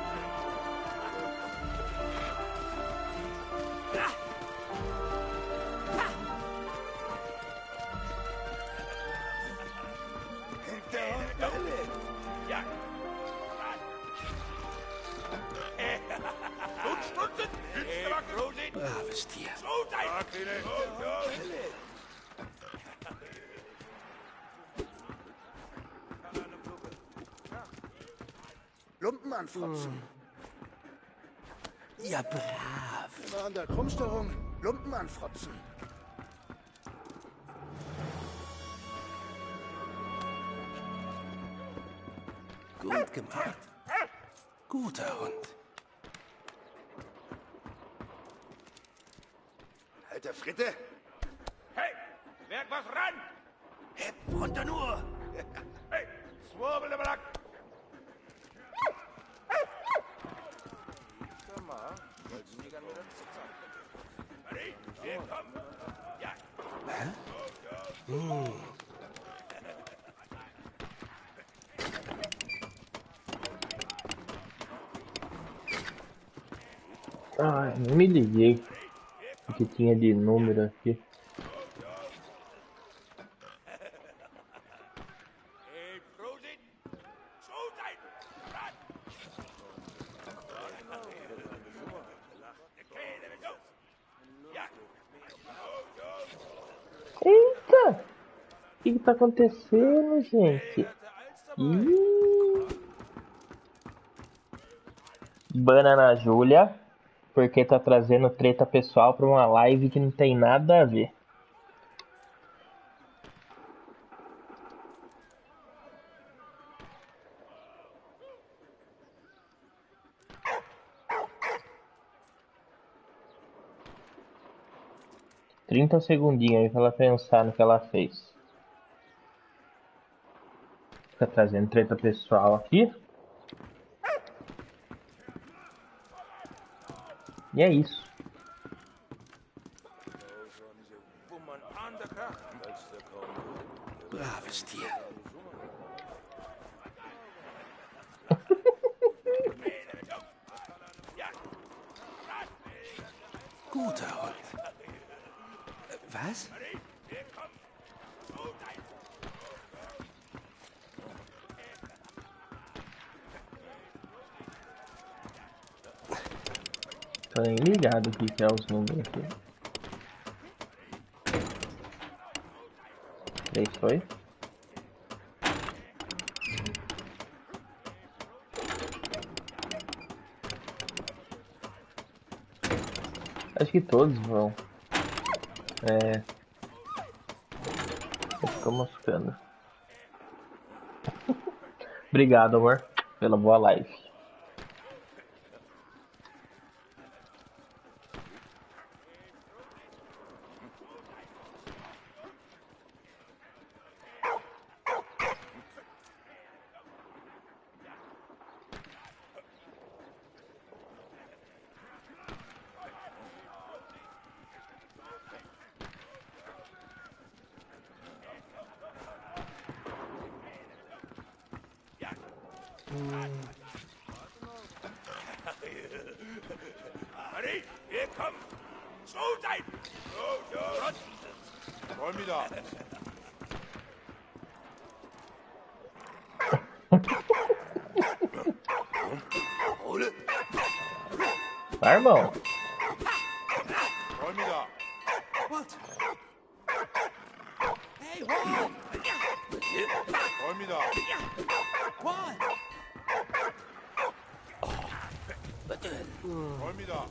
Hinterhand, Melle! Ja! Stunden! Braves Tier. Lumpen anfrotzen. Ja, brav. Immer an der Krummstörung. Lumpen anfrotzen. Gut gemacht. Guter Hund. Alter Fritte! Hey! Merk was ran! Hep runter nur. Hey! Swabel der Black! Hier, komm! Ja! Ai, não me liguei o que tinha de número aqui. Hey, Prosit! Showtime! Ran! Okay, there we go! Ja! Eita! O que tá acontecendo, gente? Ih! Banana Júlia, porque tá trazendo treta pessoal pra uma live que não tem nada a ver. Trinta segundinhos aí pra ela pensar no que ela fez. Fica trazendo treta pessoal aqui. E é isso. Braves Tier. Guter Hund. Was? Tô nem ligado o que é os números aqui. 3 foi? Acho que todos vão. Ficou moscando. Obrigado, amor, pela boa live. Marie, hier kommt! So sein! Räumida. Ole! Vai, irmão. Räumida. What? Hey, Juan! Räumida. Juan! Räumida.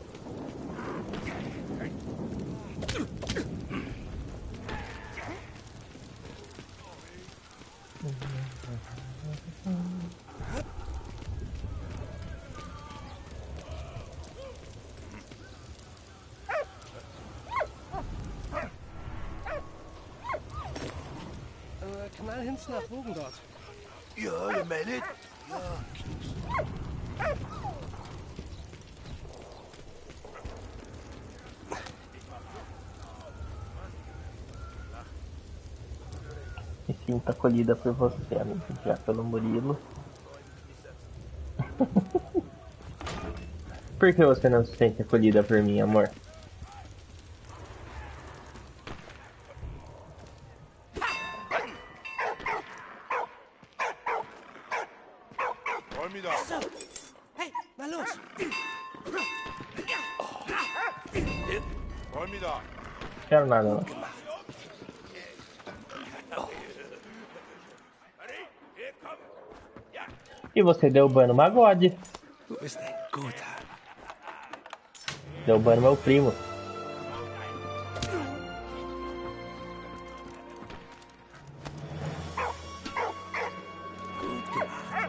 Knall hinten nach Bogen dort. Ja, gemeldet? Me sinto acolhida por você, amigo, já pelo Murilo. Por que você não se sente acolhida por mim, amor? Räumida. Hey, na los! Räumida. Quero nada, não. E você deu ban no Magode. Du bist ein Guter. Deu ban no meu primo. Gut gemacht.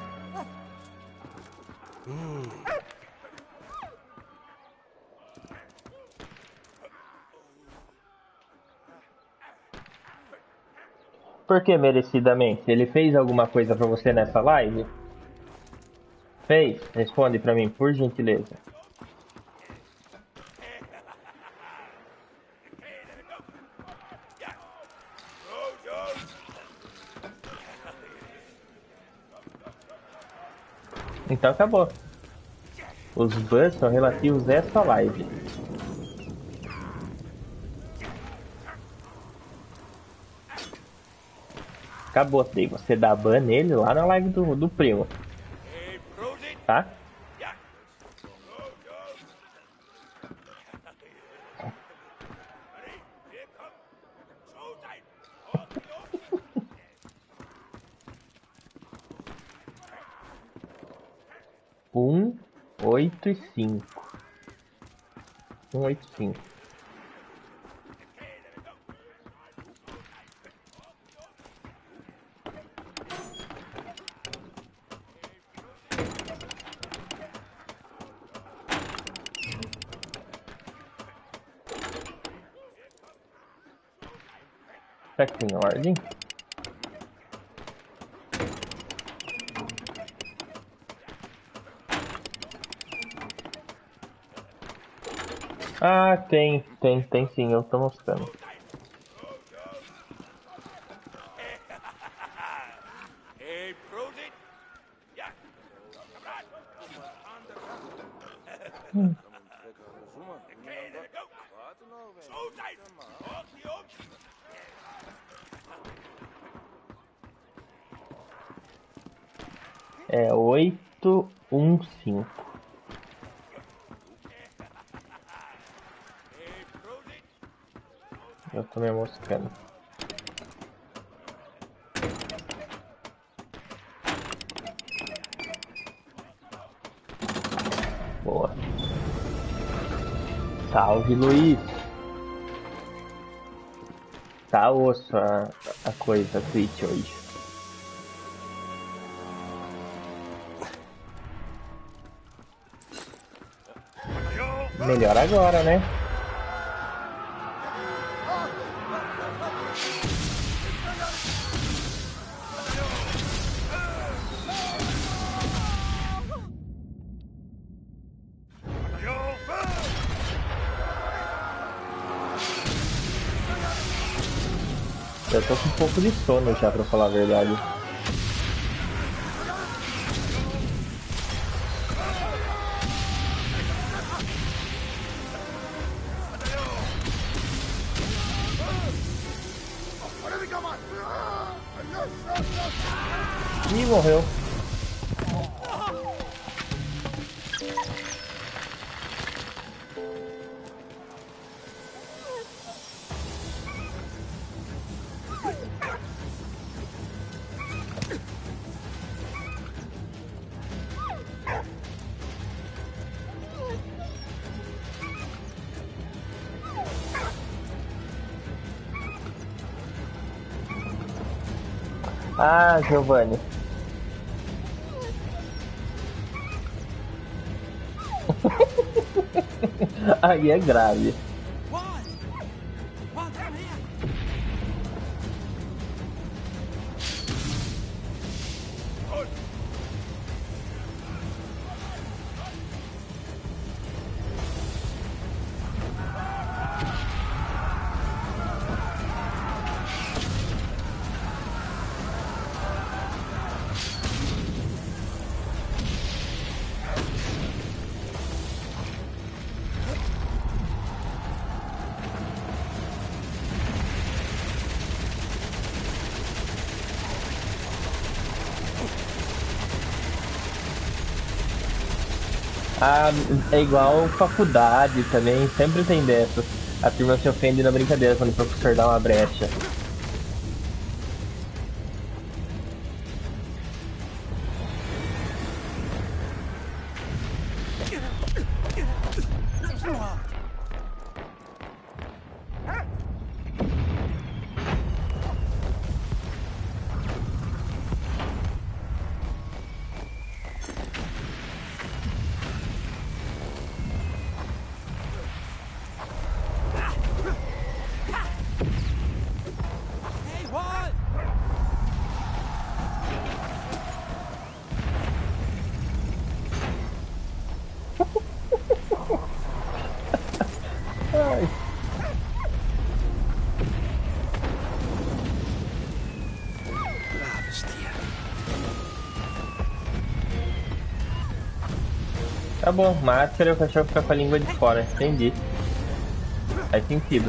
Por que merecidamente? Ele fez alguma coisa pra você nessa live? Fez? Responde pra mim, por gentileza. Então acabou. Os bans são relativos a essa live. Acabou, daí você dá ban nele lá na live do primo. Tá? Um, 8 e 5. 8 e 5. Será que tem ordem? Ah, tem sim, eu tô mostrando. Hey, Prosit! Ja! Kamerad! É 815. Eu tô me moscando. Boa. Salve, Luiz. Tá osso a coisa, a Twitch hoje. Melhor agora, né? Eu tô com um pouco de sono já, pra falar a verdade. Ih, morreu. Ah, Giovanni. Aí é grave. Ah, é igual faculdade também, sempre tem dessas. A turma se ofende na brincadeira quando o professor dá uma brecha. Ai. Tá bom, máscara e o cachorro fica com a língua de fora, entendi. Faz sentido.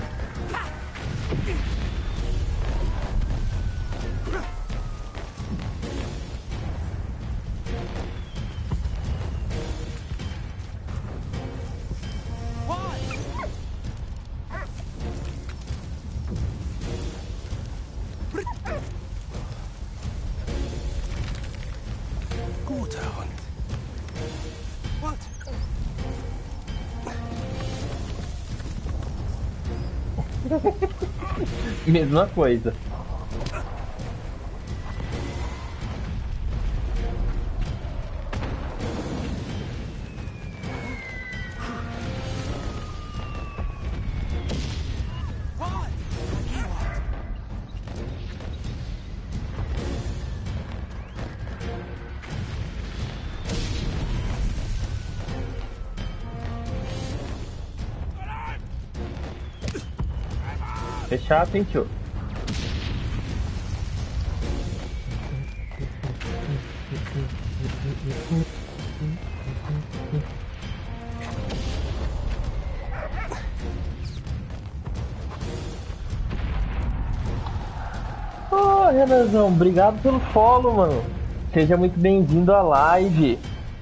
Mesma coisa. Fechado, hein, tio? Oh, Renanzão, obrigado pelo follow, mano. Seja muito bem-vindo à live.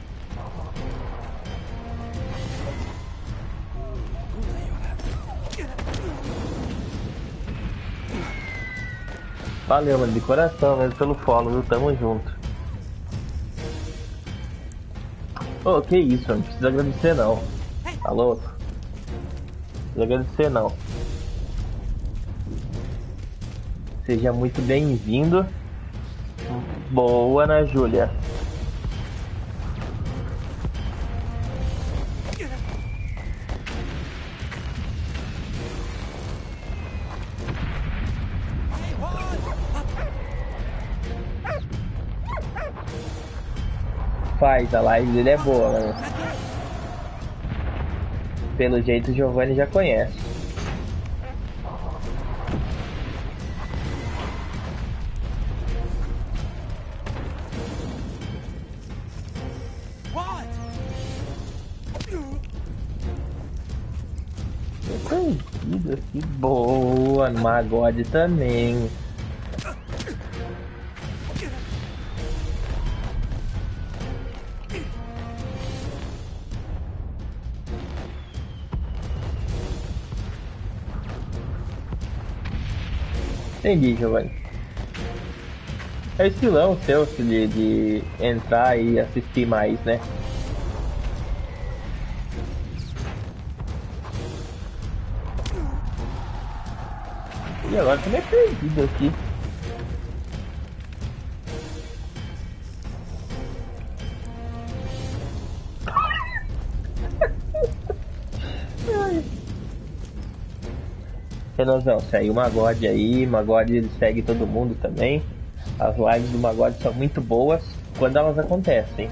Valeu, mano, de coração mesmo pelo follow, viu? Tamo junto. Ô, que isso, mano? Não precisa agradecer não. Tá louco? Não precisa agradecer não. Seja muito bem-vindo. Boa, Ana Júlia. Faz, a live dele é boa, mano. Pelo jeito o Giovanni já conhece. Perdido, que boa, no Magode também. Entendi, Giovanni. É o estilão seu de entrar e assistir mais, né? E agora também é perdido aqui. Renanzão, segue o Magode aí, Magode segue todo mundo também. As lives do Magode são muito boas quando elas acontecem.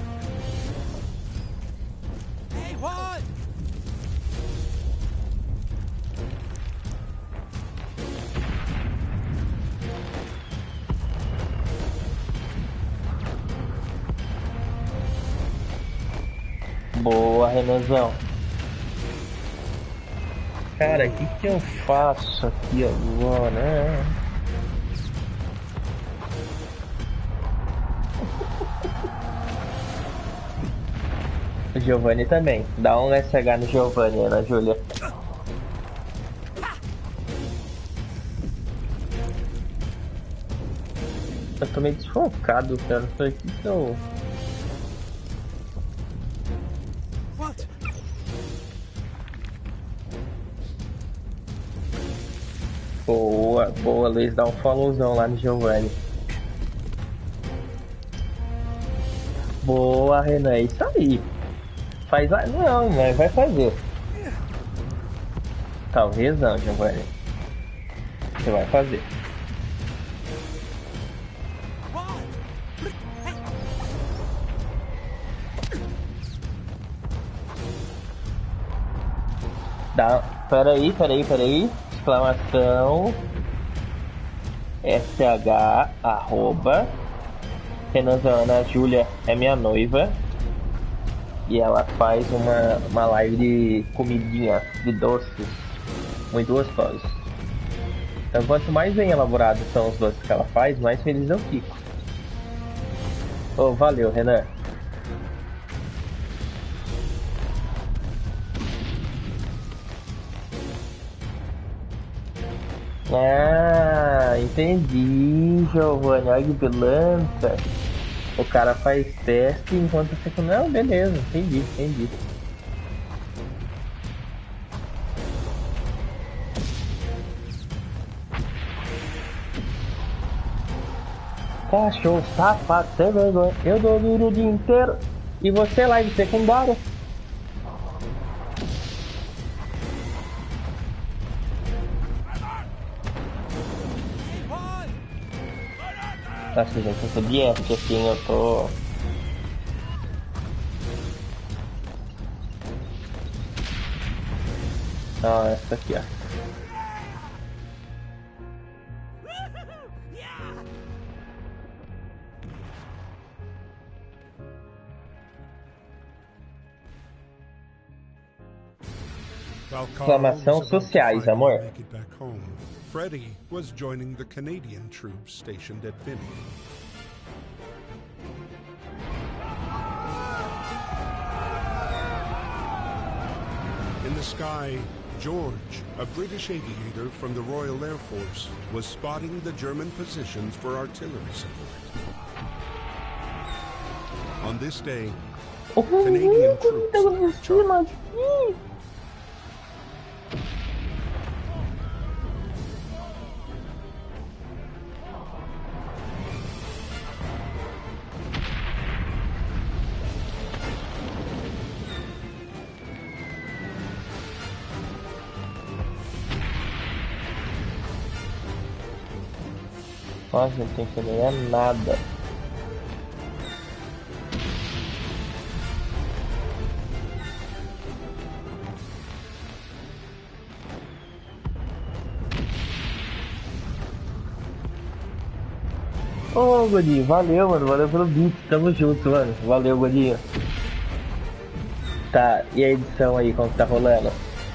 Boa, Renanzão. Cara, o que eu faço aqui agora? O Giovanni também. Dá um SH no Giovanni, Ana Júlia. Eu tô meio desfocado, cara. Não sei o que eu... Boa, boa, Luiz, dá um followzão lá no Giovanni. Boa, Renan, é isso aí. Faz lá, não, mas vai fazer. Talvez não, Giovanni. Você vai fazer. Dá, peraí. Exclamação SH arroba Renanzão. Ana Júlia é minha noiva e ela faz uma live de comidinha, de doces muito gostosos. Então quanto mais bem elaborados são os doces que ela faz, mais feliz eu fico. Oh, valeu, Renan. Ah, entendi, Giovanni. Olha que pilantra. O cara faz teste enquanto você... Não, beleza, entendi. Cachorro safado, sem vergonha. Eu dormi o dia inteiro e você live secundária. Nossa, gente, eu tô de época, assim, eu tô... Ah, essa aqui, ó. Exclamação sociais, amor. Freddy was joining the Canadian troops stationed at Vimy. sky, George, a British aviator from the Royal Air Force, was spotting the German positions for artillery support. On this day, Canadian troops charged. Nossa, não tem que ganhar nada. Ô, Godinho, valeu, mano. Valeu pelo beat. Tamo junto, mano. Valeu, Godinho. Tá, e a edição aí, como que tá rolando?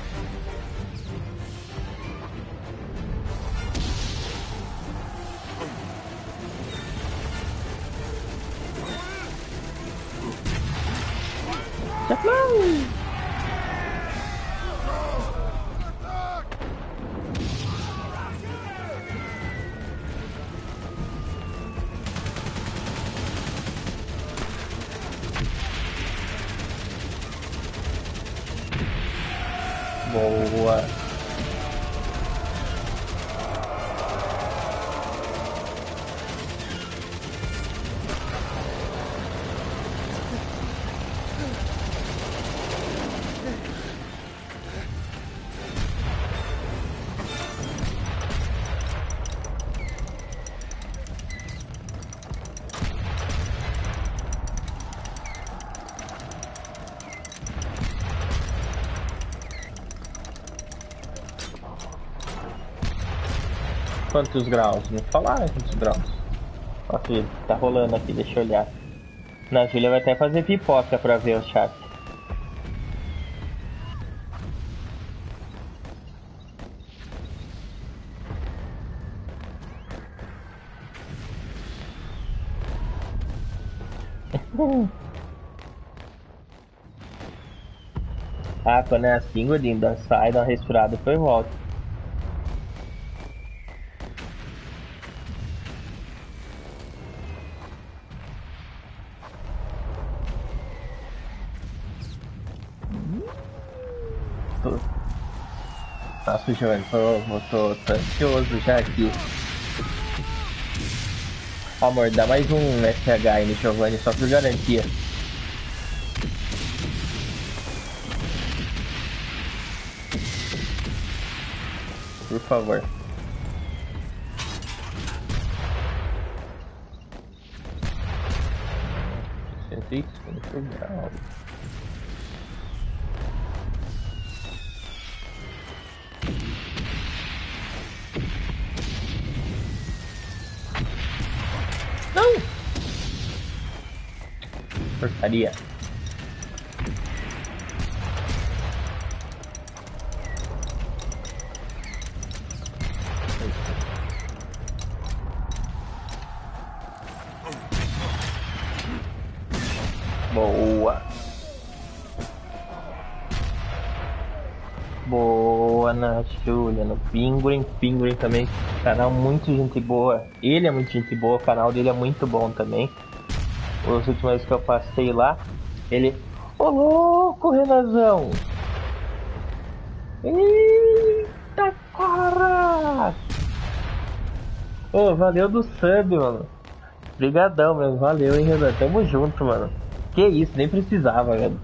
Boa. Quantos graus? Não falaram quantos graus. Ó, filho, tá rolando aqui, deixa eu olhar. Na Júlia vai até fazer pipoca pra ver o chat. Ah, quando é assim, Godinho, sai, dá uma respirada e depois volta. Nossa, Giovanni, tô ansioso já aqui. Amor, dá mais um SH aí no Giovanni, só por garantia. Por favor. Não! Porcaria. Boa. Boa na Júlia, no Pinguim. Pinguim também, canal muito gente boa. Ele é muito gente boa, o canal dele é muito bom também. As últimas vezes que eu passei lá, ele... Ô louco, Renazão! Eita, cara! Ô, valeu do sub, mano. Obrigadão, mesmo. Valeu, hein, Renan. Tamo junto, mano. Que isso, nem precisava, velho.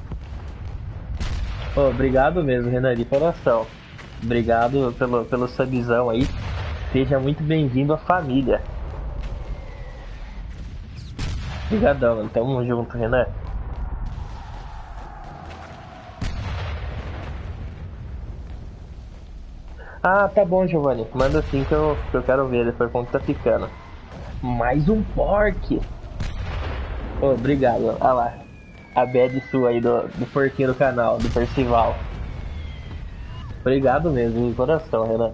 Ô, obrigado mesmo, Renan, de coração. Obrigado pelo subzão aí. Seja muito bem-vindo à família. Obrigadão, mano. Tamo junto, Renan. Ah, tá bom, Giovanni. Manda assim que eu quero ver depois como tá ficando. Mais um pork. Oh, obrigado. Olha lá. A bad sua aí do porquinho do canal, do Percival. Obrigado mesmo, de coração, Renan.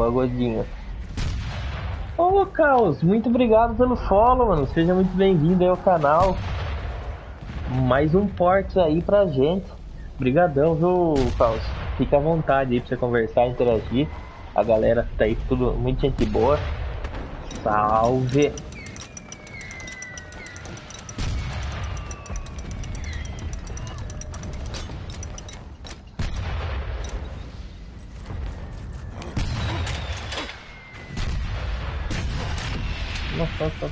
Boa, Godinho. Ô, Caos, muito obrigado pelo follow, mano. Seja muito bem-vindo aí ao canal. Mais um portes aí pra gente. Obrigadão, viu, Caos? Fica à vontade aí pra você conversar, interagir. A galera tá aí, tudo, muita gente boa. Salve! Nossa.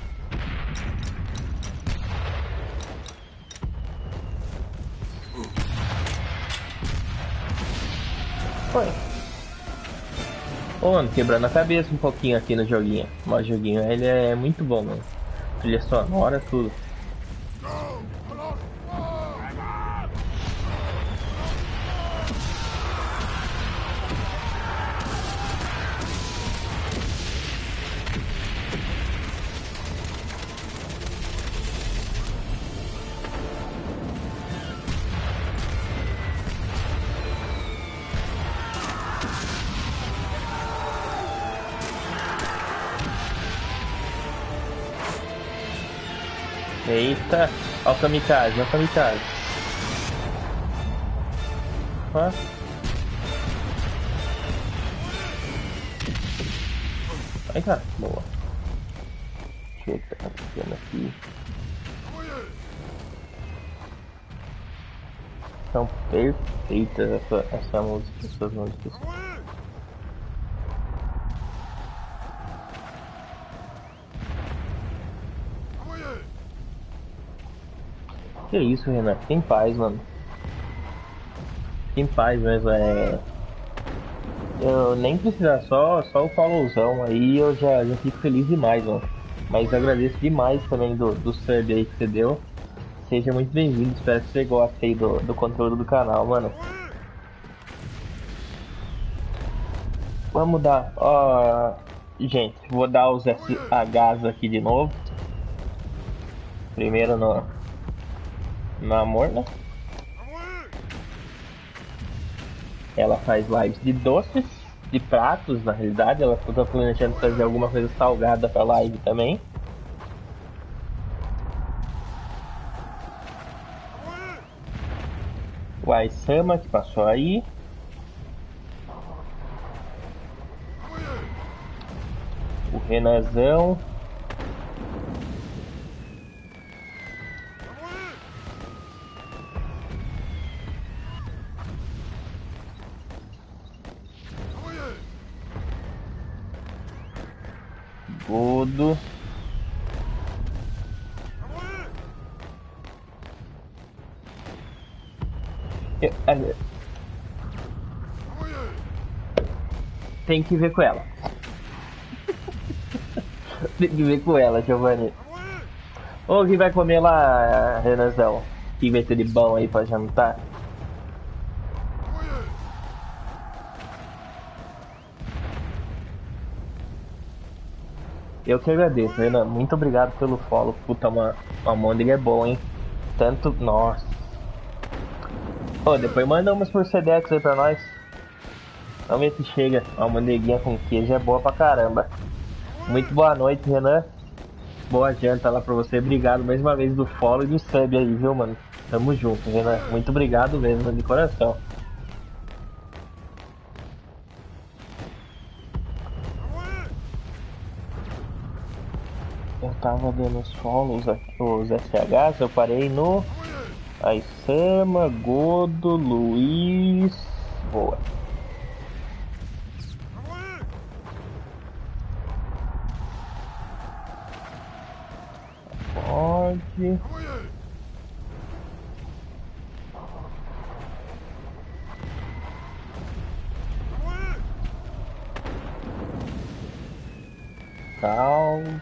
Foi. Ô, mano, quebrando a cabeça um pouquinho aqui no joguinho. Mas o joguinho, ele é muito bom, mano. Trilha sonora, tudo. Eita, olha o kamikaze, olha o kamikaze. Ó. Aí, cara, boa. Deixa eu ver o que tá acontecendo aqui. São perfeitas essa música, essas músicas. Que isso, Renan? Fica em paz, mano. Fica em paz mesmo, eu nem precisar, só o followzão aí eu já fico feliz demais, mano. Mas agradeço demais também do sub aí que você deu. Seja muito bem-vindo, espero que você goste aí do conteúdo do canal, mano. Vamos dar, ó, gente, vou dar os SHs aqui de novo. Primeiro no amor, né? Ela faz lives de doces, de pratos, na realidade. Ela tá planejando fazer alguma coisa salgada pra live também. O Aisama, que passou aí. O Renanzão. Godo. Tem que ver com ela. Tem que ver com ela, Giovanni. Ô, quem vai comer lá, Renanzão? Que vai ter de bom aí pra jantar? Eu que agradeço, Renan. Muito obrigado pelo follow. Puta, uma almôndega é bom, hein? Tanto... Nossa. Ô, depois manda umas por Sedex aí pra nós. Vamos ver se chega. Uma almôndeguinha com queijo é boa pra caramba. Muito boa noite, Renan. Boa janta lá pra você. Obrigado mais uma vez do follow e do sub aí, viu, mano? Tamo junto, Renan. Muito obrigado mesmo, de coração. Eu tava dando os follows aqui, os SHs, eu parei no Aisama, Godo, Luiz. Boa. Pode. Calma.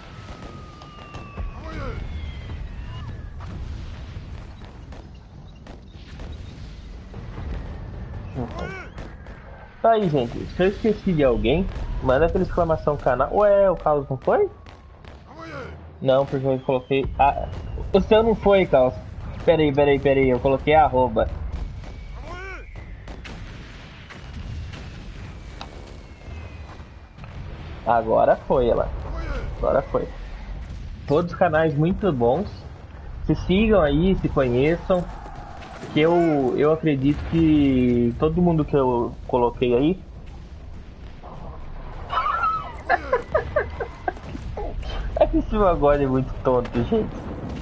Tá aí, gente. Se eu esqueci de alguém, manda aquela exclamação canal. Ué, o Carlos não foi? Não, porque eu coloquei. Ah, o seu não foi, Carlos. Peraí. Eu coloquei arroba. Agora foi, ela. Agora foi. Todos os canais muito bons. Se sigam aí, se conheçam. Que eu acredito que todo mundo que eu coloquei aí. Esse agora é muito tonto, gente.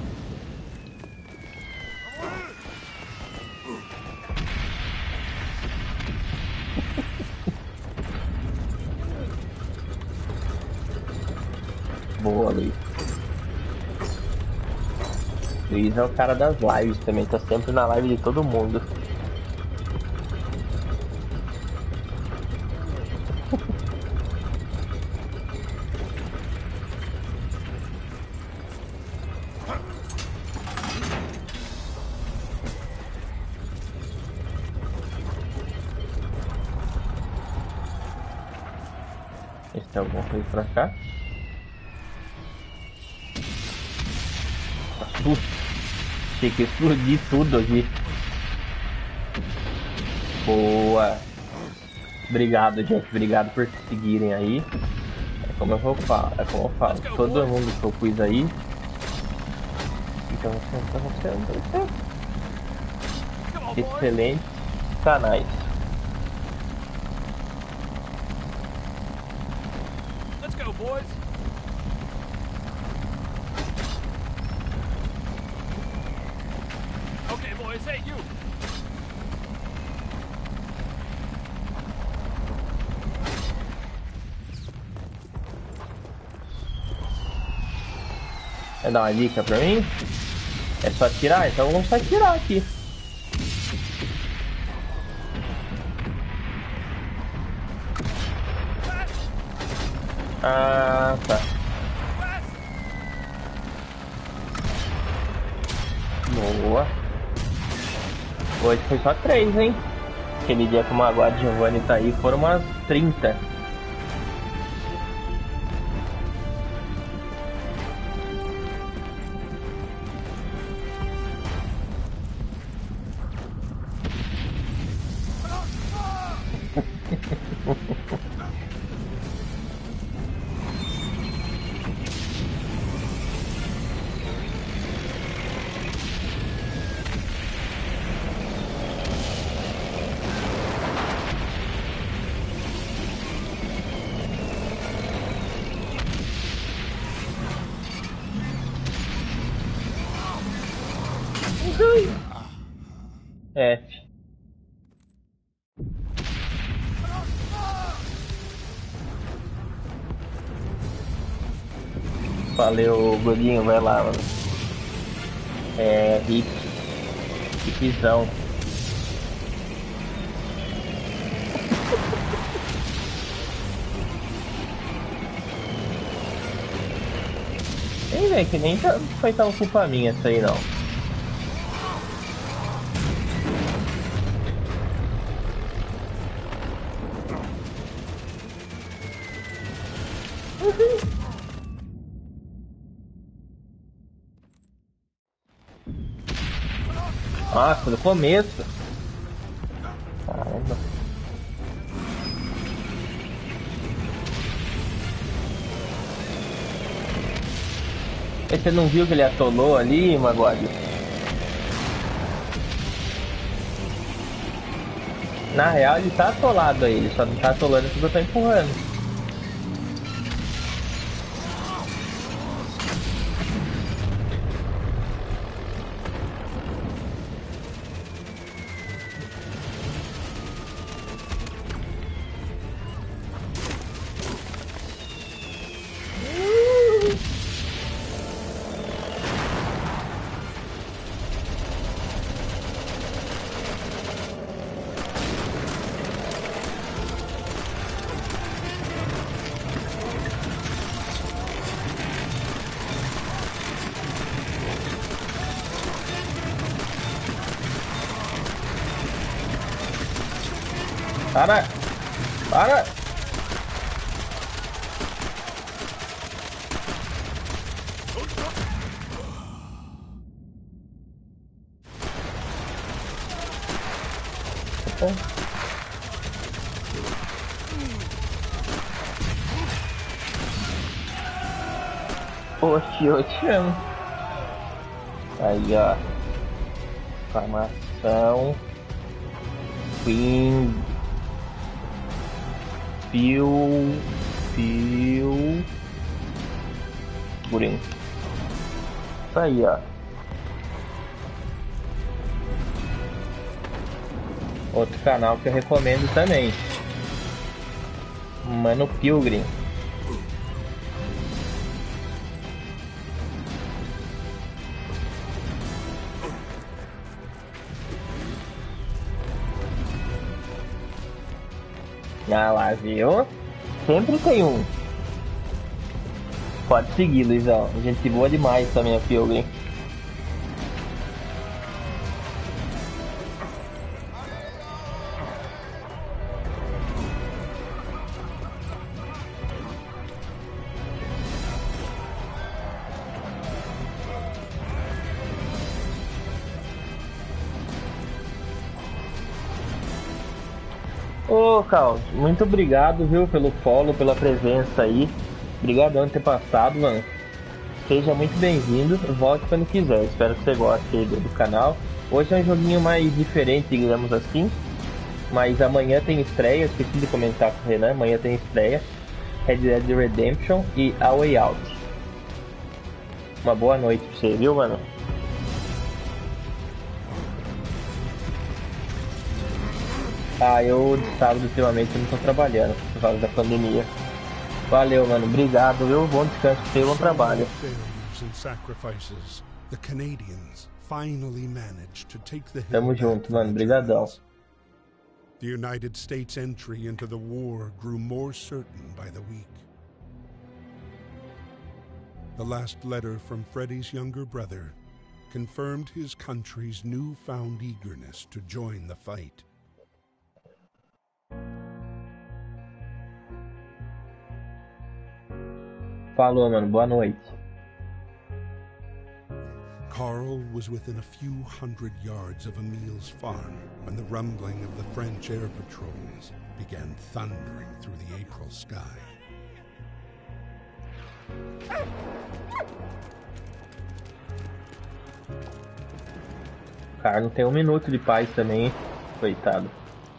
Boa, Luiz. Luiz é o cara das lives também, tá sempre na live de todo mundo. Tem alguma coisa pra cá? Tem que explodir tudo aqui. Boa. Obrigado, gente. Obrigado por seguirem aí. É como eu falo. Todo mundo que eu pus aí. Então excelentes canais. Boys. Okay, boys, hey, you. Quer dar uma dica pra mim? É só atirar? Então vamos só atirar aqui. Ah, tá. Boa. Hoje foi só 3, hein? Aquele dia que o Magoado Giovanni tá aí foram umas 30. F. Valeu, Godinho, vai lá, mano. É, hipzão. Ei, velho, que nem foi tão culpa minha essa aí, não. Nossa, no começo. Caramba. E você não viu que ele atolou ali, Magode? Na real ele tá atolado aí, ele só não tá atolando porque eu tô empurrando. Para! Para! Oxi, eu te amo. Aí, ó. Exclamação. Queen. Green. Isso aí, ó. Outro canal que eu recomendo também. Mano Pilgrim. Ah lá, viu? Sempre tem um. Pode seguir, Luizão. Gente boa demais também a Pilgrim. Ô, Carlos, muito obrigado, viu, pelo follow, pela presença aí. Obrigadão por ter passado, mano. Seja muito bem-vindo. Volte quando quiser. Espero que você goste do canal. Hoje é um joguinho mais diferente, digamos assim. Mas amanhã tem estreia. Esqueci de comentar com o Renan. Amanhã tem estreia. Red Dead Redemption e A Way Out. Uma boa noite pra você, viu, mano? Ah, eu de sábado ultimamente não tô trabalhando por causa da pandemia. Valeu, mano. Obrigado, viu? Bom descanso pra você, bom trabalho. Tamo junto, mano. Brigadão. The United States entry into the war grew more certain by the week. The last letter from Freddie's younger brother confirmed his country's newfound eagerness to join the fight. Falou, mano. Boa noite. Carl was within a few hundred yards of Emil's farm when the rumbling of the French air patrols began thundering through the April sky. O cara não tem um minuto de paz também, coitado.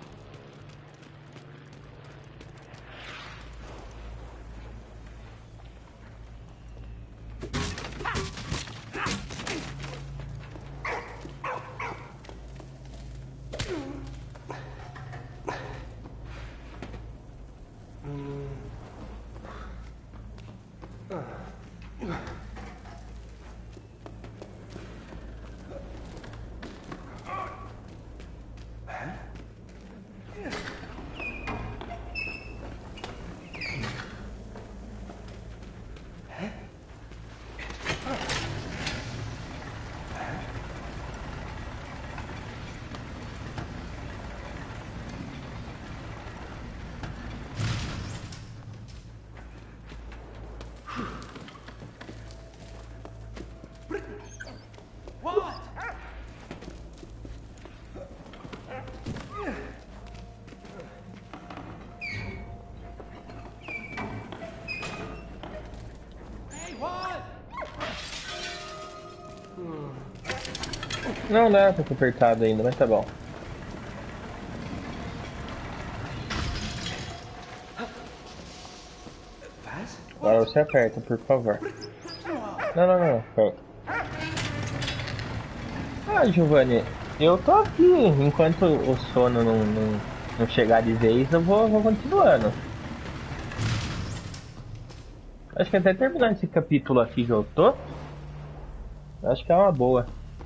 Não dá pra ficar apertado ainda, mas tá bom. Agora você aperta, por favor. Não. Ah, Giovanni, eu tô aqui. Enquanto o sono não chegar de vez, eu vou continuando. Acho que até terminar esse capítulo aqui que eu tô, acho que é uma boa.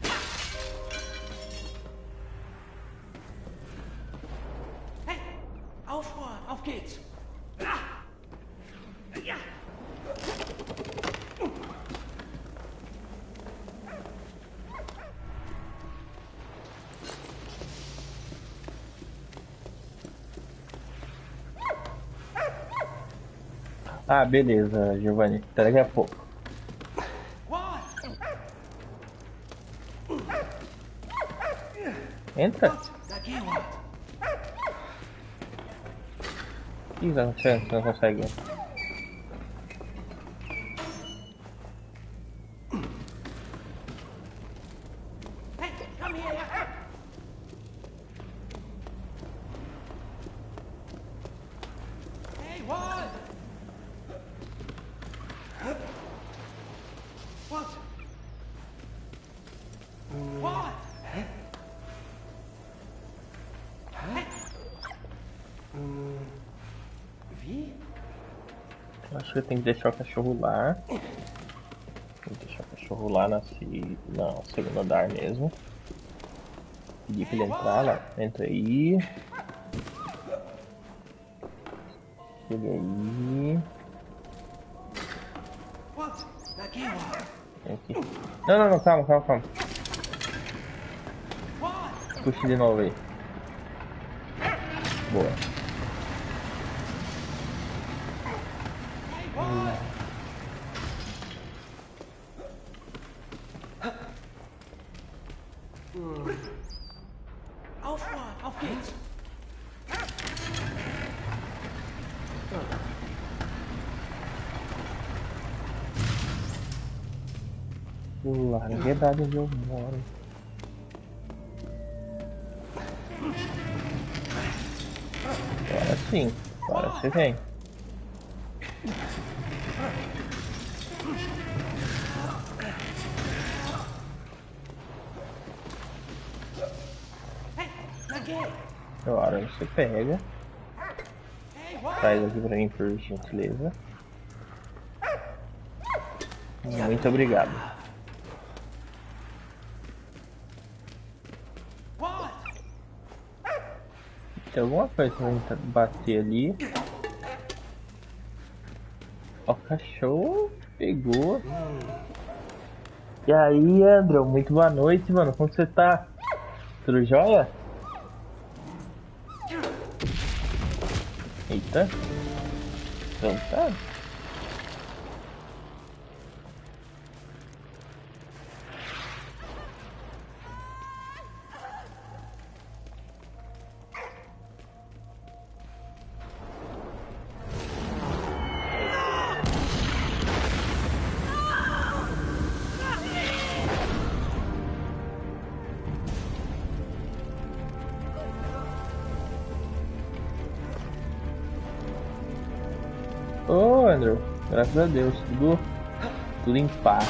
Ah, beleza, Giovanni. Até daqui a pouco. Entra. Ih, você não consegue. Wie? Eu acho que eu tenho que deixar o cachorro lá. Tem que deixar o cachorro lá no segundo andar mesmo. Pedir pra ele entrar lá. Entra aí. Chega aí. Vem aqui. Não, calma. Puxa de novo aí. Boa. Auf geht's! Lá, na verdade onde eu moro. Agora sim, agora você vem. Agora você pega. Traz aqui pra mim, por gentileza. Muito obrigado. Tem alguma coisa pra gente bater ali. Ó, o cachorro pegou. E aí, Andrew, muito boa noite, mano. Como você tá? Tudo jóia? Eita. Então tá. Ô, Andrew, graças a Deus, tudo em paz.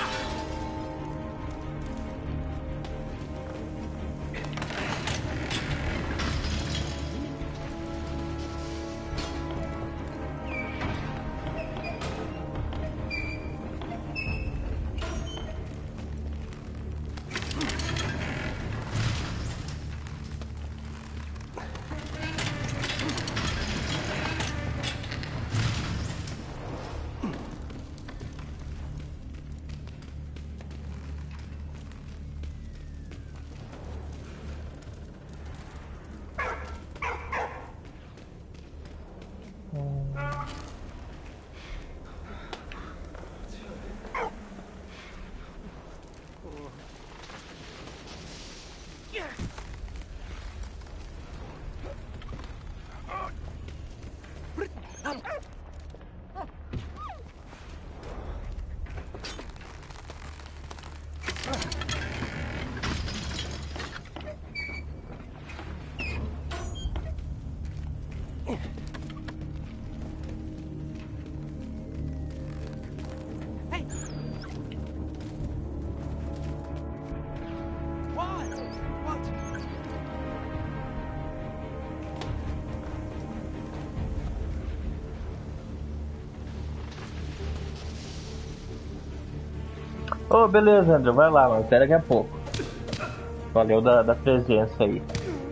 Ô, beleza, Andrew, vai lá, mano, até daqui a pouco. Valeu da presença aí.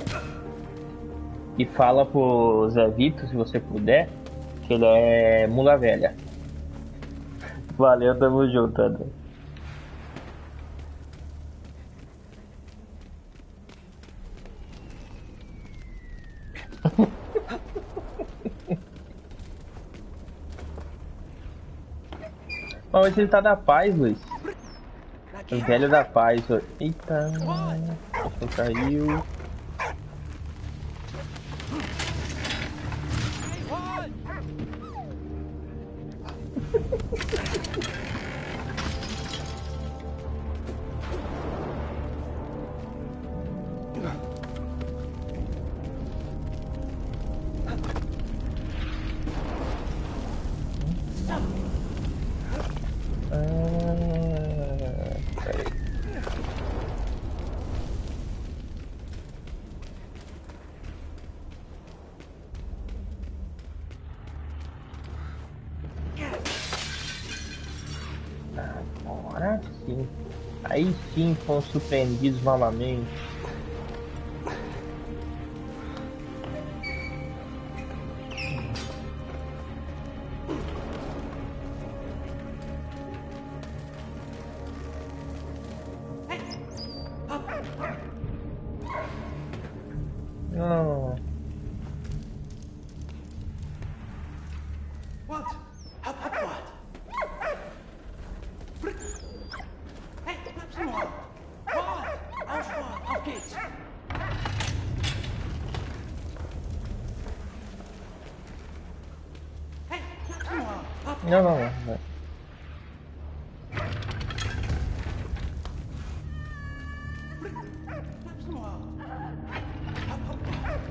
E fala pro Zé Vito, se você puder, que ele é mula velha. Valeu, tamo junto, Andrew. Mas hoje ele tá da paz, Luiz. O velho da paz. Eita, o caiu. Aí sim fomos surpreendidos novamente. Não. What? Up, what? Hey, bleib so mal. What? Auffahren, auf geht's. Hey, bleib so mal. Up. Não. Bleib so mal. Up.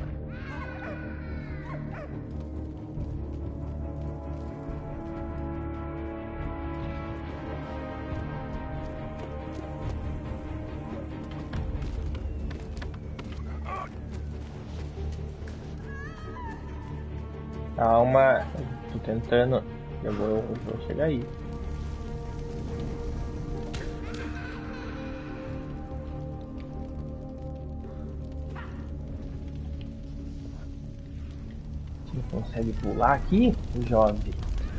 Calma, tô tentando. Eu vou chegar aí. Você consegue pular aqui, jovem?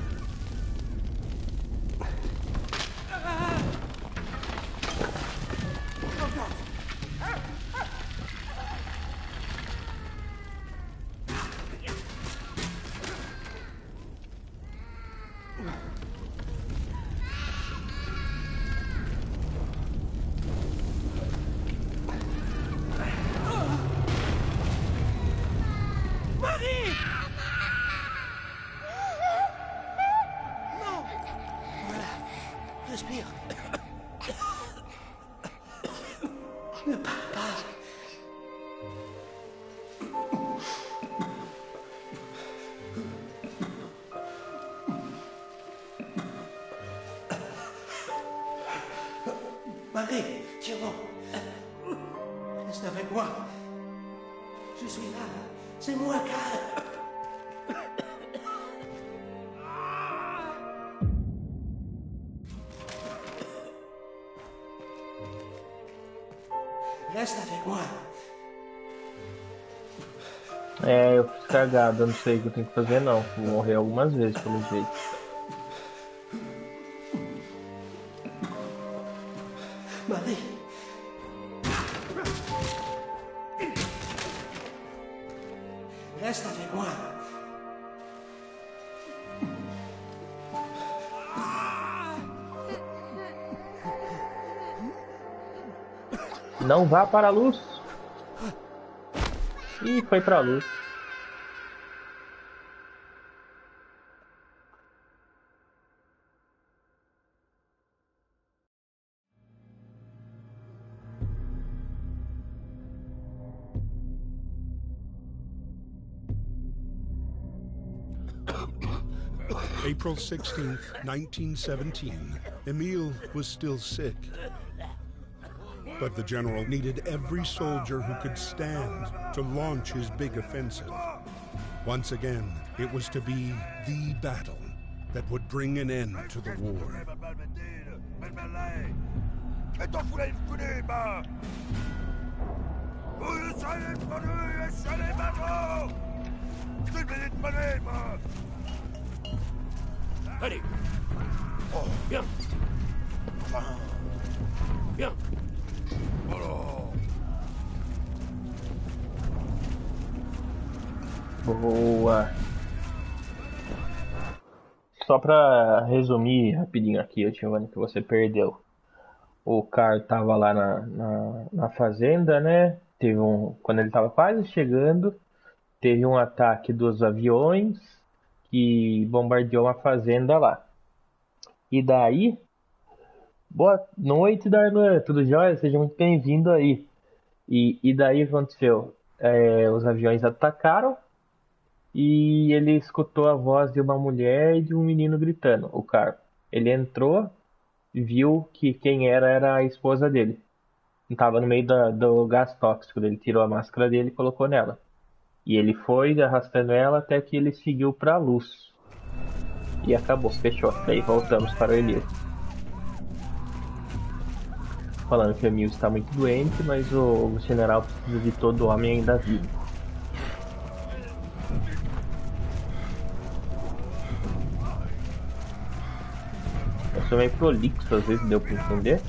Respire. Ne pars pas. Marie, Thierry, reste avec moi. Je suis là. C'est moi, Karl. Reste avec moi. É, eu fiz cagada, eu não sei o que eu tenho que fazer não. Vou morrer algumas vezes pelo jeito. Marie. Reste avec moi. Não vá para a luz. Ih, foi para a luz. April 16th, 1917. Emile was still sick. But the general needed every soldier who could stand to launch his big offensive. Once again, it was to be the battle that would bring an end to the war. Allez. Bien. Bien. Boa. Só pra resumir rapidinho aqui, Giovanni, que você perdeu. O Carl tava lá na fazenda, né? Quando ele tava quase chegando, teve um ataque dos aviões que bombardeou uma fazenda lá. E daí, boa noite, Darlan, tudo jóia? Seja muito bem-vindo aí. E daí o que aconteceu? Os aviões atacaram e ele escutou a voz de uma mulher e de um menino gritando, o Carl. Ele entrou e viu que quem era a esposa dele. Estava no meio do gás tóxico, ele tirou a máscara dele e colocou nela. E ele foi arrastando ela até que ele seguiu para a luz. E acabou, fechou. Daí voltamos para o Elias. falando que o Emil está muito doente, mas o general precisa de todo homem ainda vivo. Eu sou meio prolixo, às vezes deu pra entender.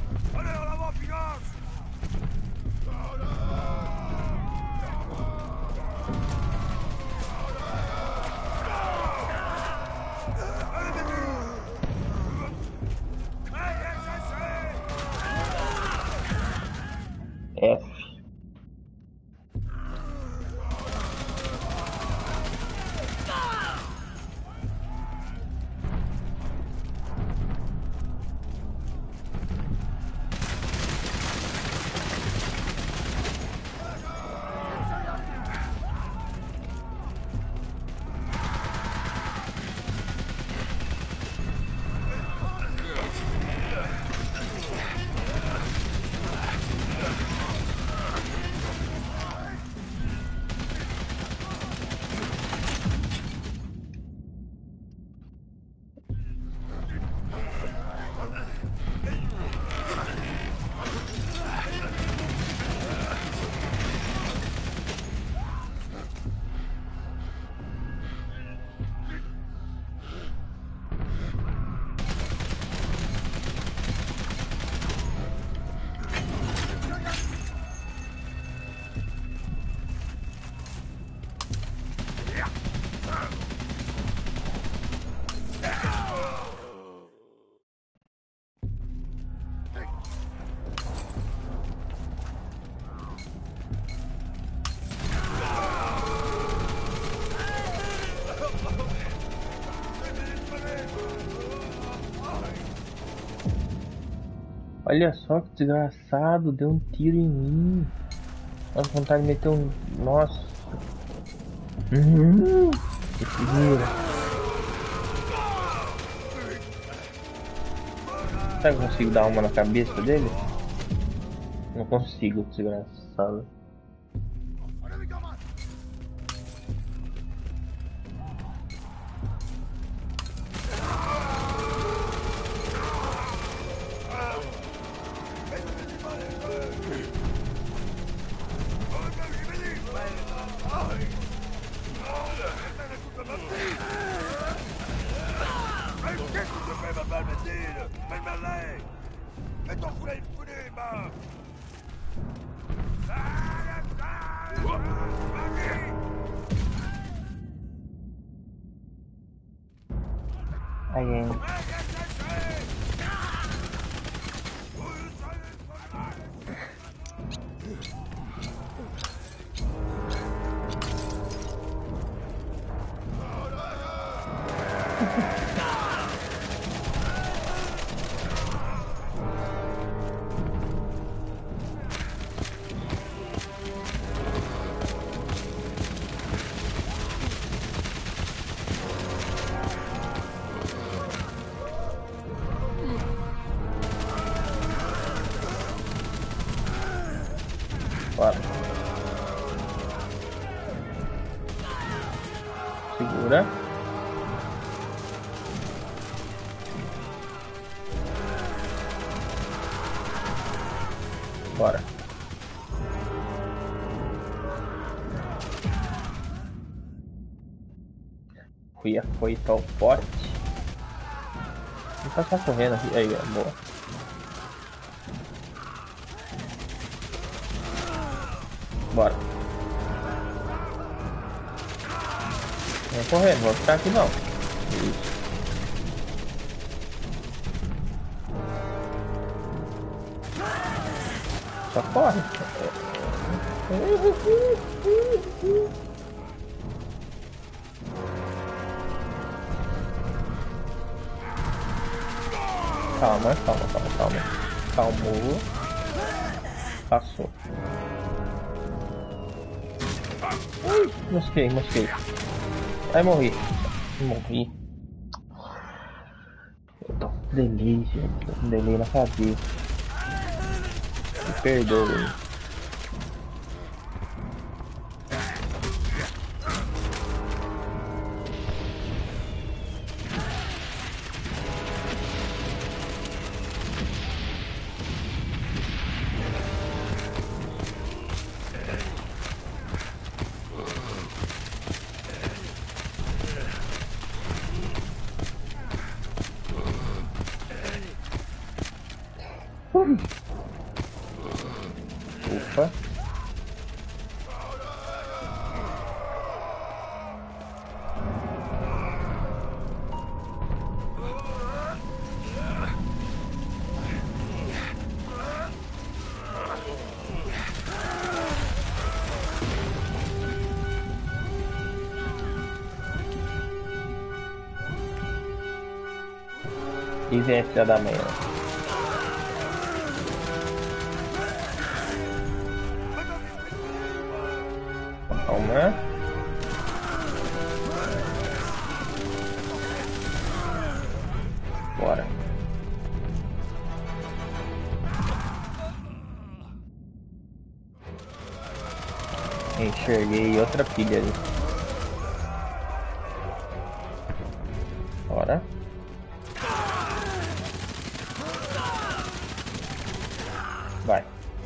F. Olha só que desgraçado, deu um tiro em mim. Dá vontade de meter um... Nossa. Que figura. Será que eu consigo dar uma na cabeça dele? Não consigo, desgraçado. Aí, bora. Segura. Bora. Cuia foi tão forte. Vou passar correndo aqui. Aí, ó, boa. Bora. Vou correr, não vou ficar aqui não. Isso. Só corre. Calma, calma, calma, calma. Calmou. Passou. Ui, mosquei, mosquei. Ai, morri. Morri. Eu tô com delay, gente. Tô com delay na cabeça. Me perdoe. Ufa. E vem a filha da mãe. Calma. Bora. Enxerguei outra pilha ali. Bora. Vai.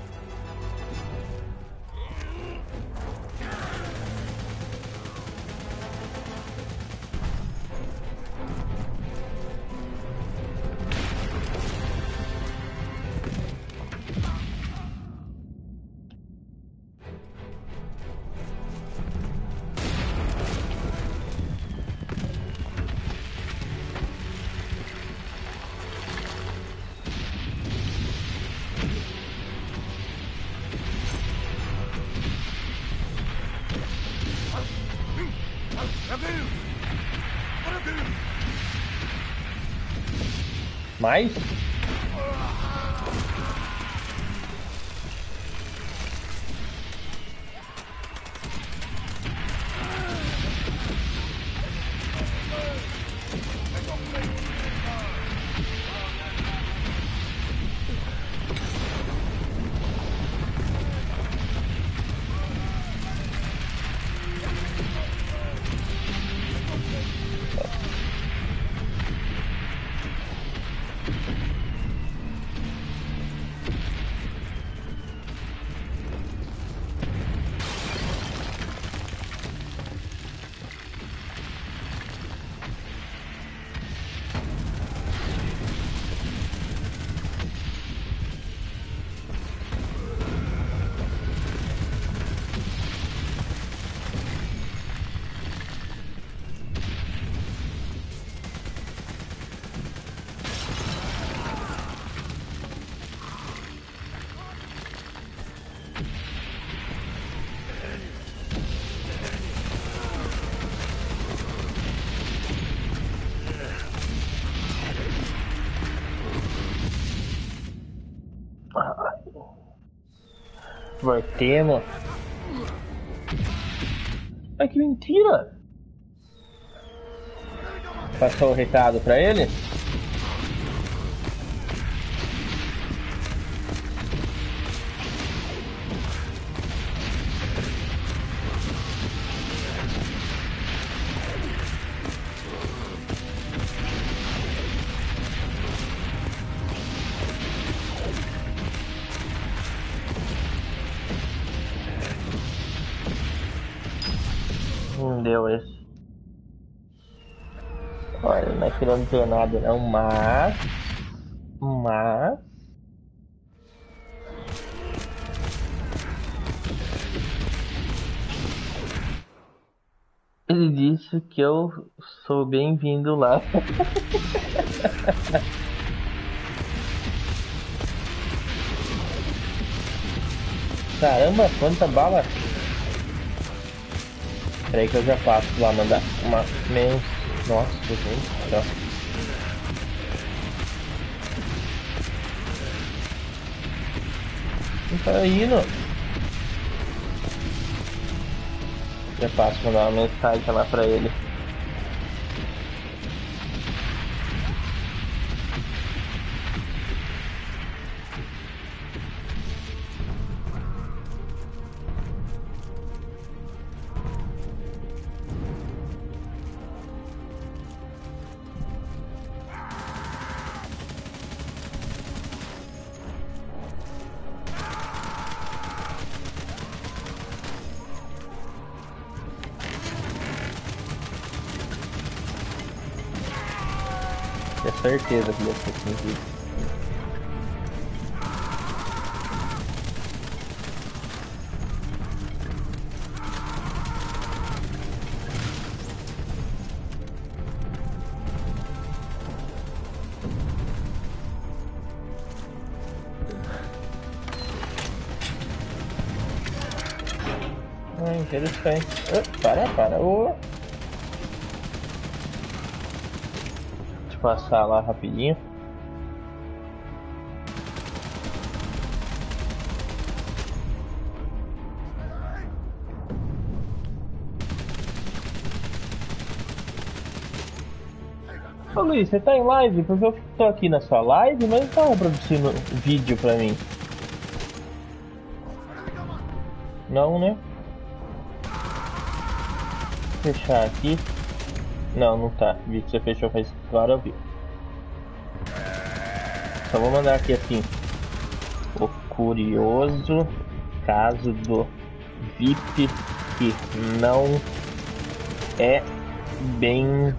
Mais? Voltemos. Ai, que mentira! Passou o recado pra ele? Não deu esse. Olha, não é que não deu nada não, mas... Ele disse que eu sou bem-vindo lá. Caramba, quanta bala! Peraí que eu já passo lá, mandar uma mens... Nossa, gente, ó. Não tá indo. Já passo mandar uma mensagem lá pra ele. Tenho certeza que deve ser sentido. Interessante. Para. Deixa eu passar lá rapidinho. Ô Luiz, você tá em live? Porque eu tô aqui na sua live, mas não tá reproduzindo vídeo pra mim. Não, né? Vou fechar aqui. Não tá. Vi que você fechou faz... Agora eu vi. Só vou mandar aqui assim. O curioso caso do VIP que não é bem-vindo.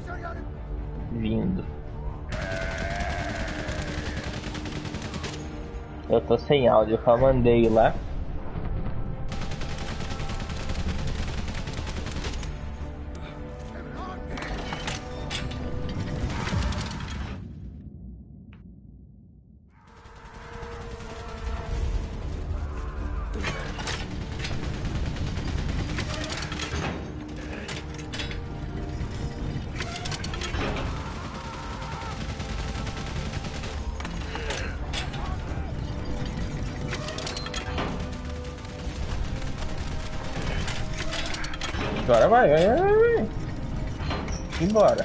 Eu tô sem áudio, eu só mandei lá. Agora vai. Embora.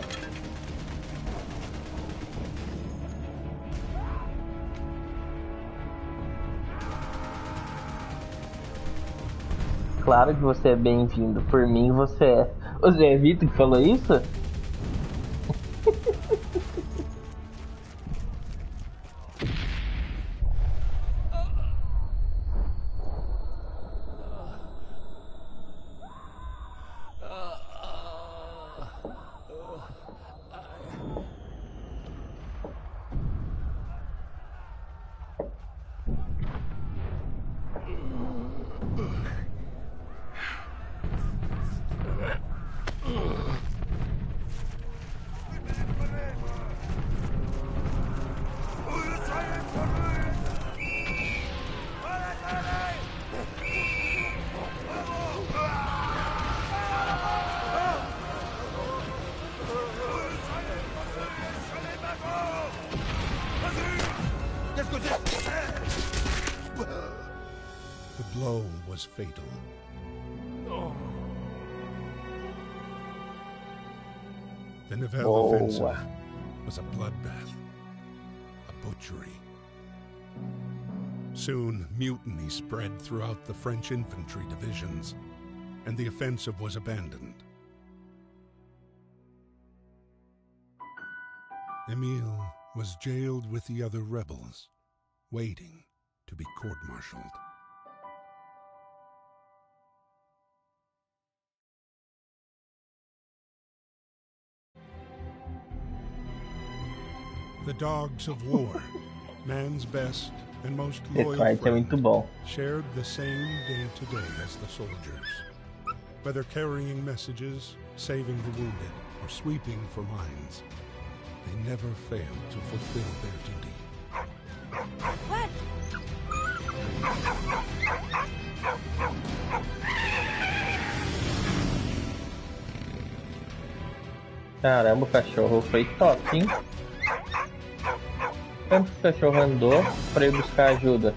Claro que você é bem-vindo. Por mim, você é. O Zé Vitor que falou isso? The blow was fatal. The Nivelle offensive was a bloodbath, a butchery. Soon, mutiny spread throughout the French infantry divisions, and the offensive was abandoned. Emile was jailed with the other rebels, waiting to be court-martialed. The dogs of war, man's best and most loyal friend, shared the same day-to-day as the soldiers. Whether carrying messages, saving the wounded, or sweeping for mines, they never failed to fulfill their duty. What? Caramba, o cachorro foi top, hein? Tanto que o cachorro andou pra ir buscar ajuda.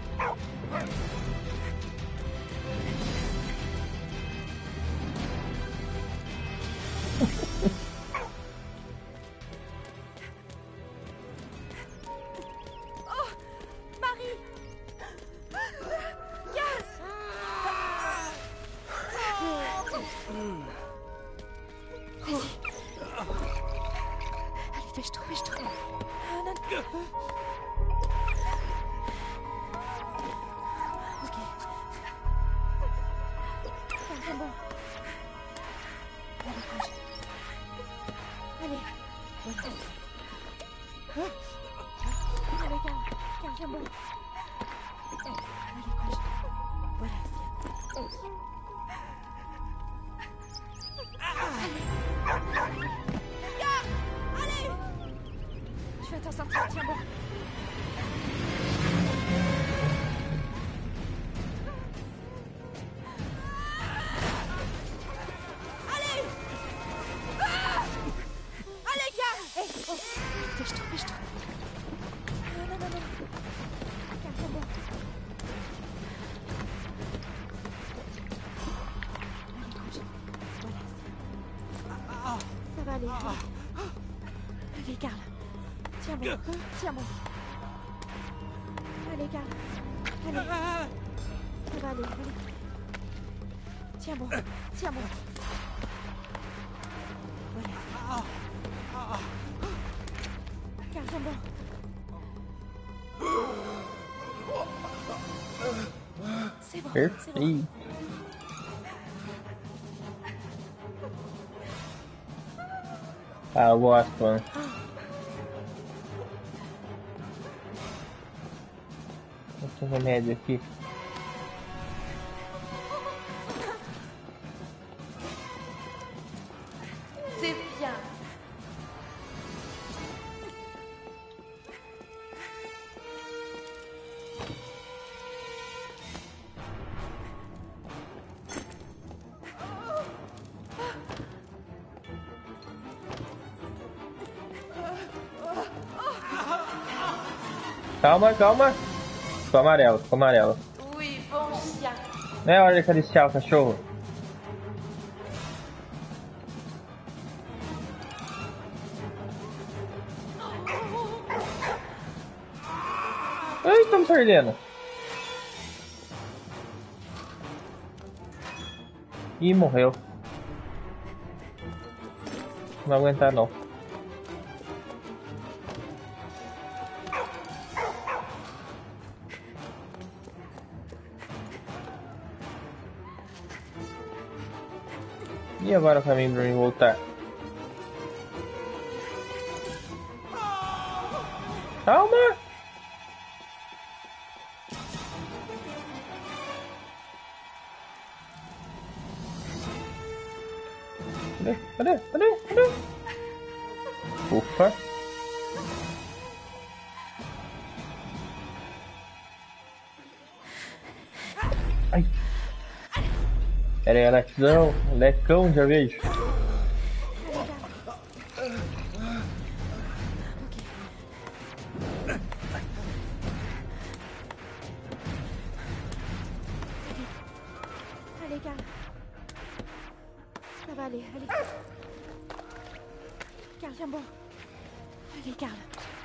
Allez, allez. Allez, Karl. Tiens bon. Tiens bon. Allez, Karl. Allez. Ça va aller, allez. Tiens bon. Tiens bon. Voilà. Karl, tiens bon. C'est bon, c'est bon. Perfeito. Ah, eu gosto, mano. Esse remédio aqui. C'est bien. Calma, calma. Ficou amarelo, ficou amarelo. Oui, bon chien. Não é hora de acariciar o cachorro. Ai, estamos perdendo. Ih, morreu. Não vai aguentar não. E agora o caminho pra mim voltar? Calma! Cadê? Ufa! Ai! Pera aí, Lecão, já vejo. Allez, Karl. Ça va aller, allez. Karl, tiens bon. Allez, Karl.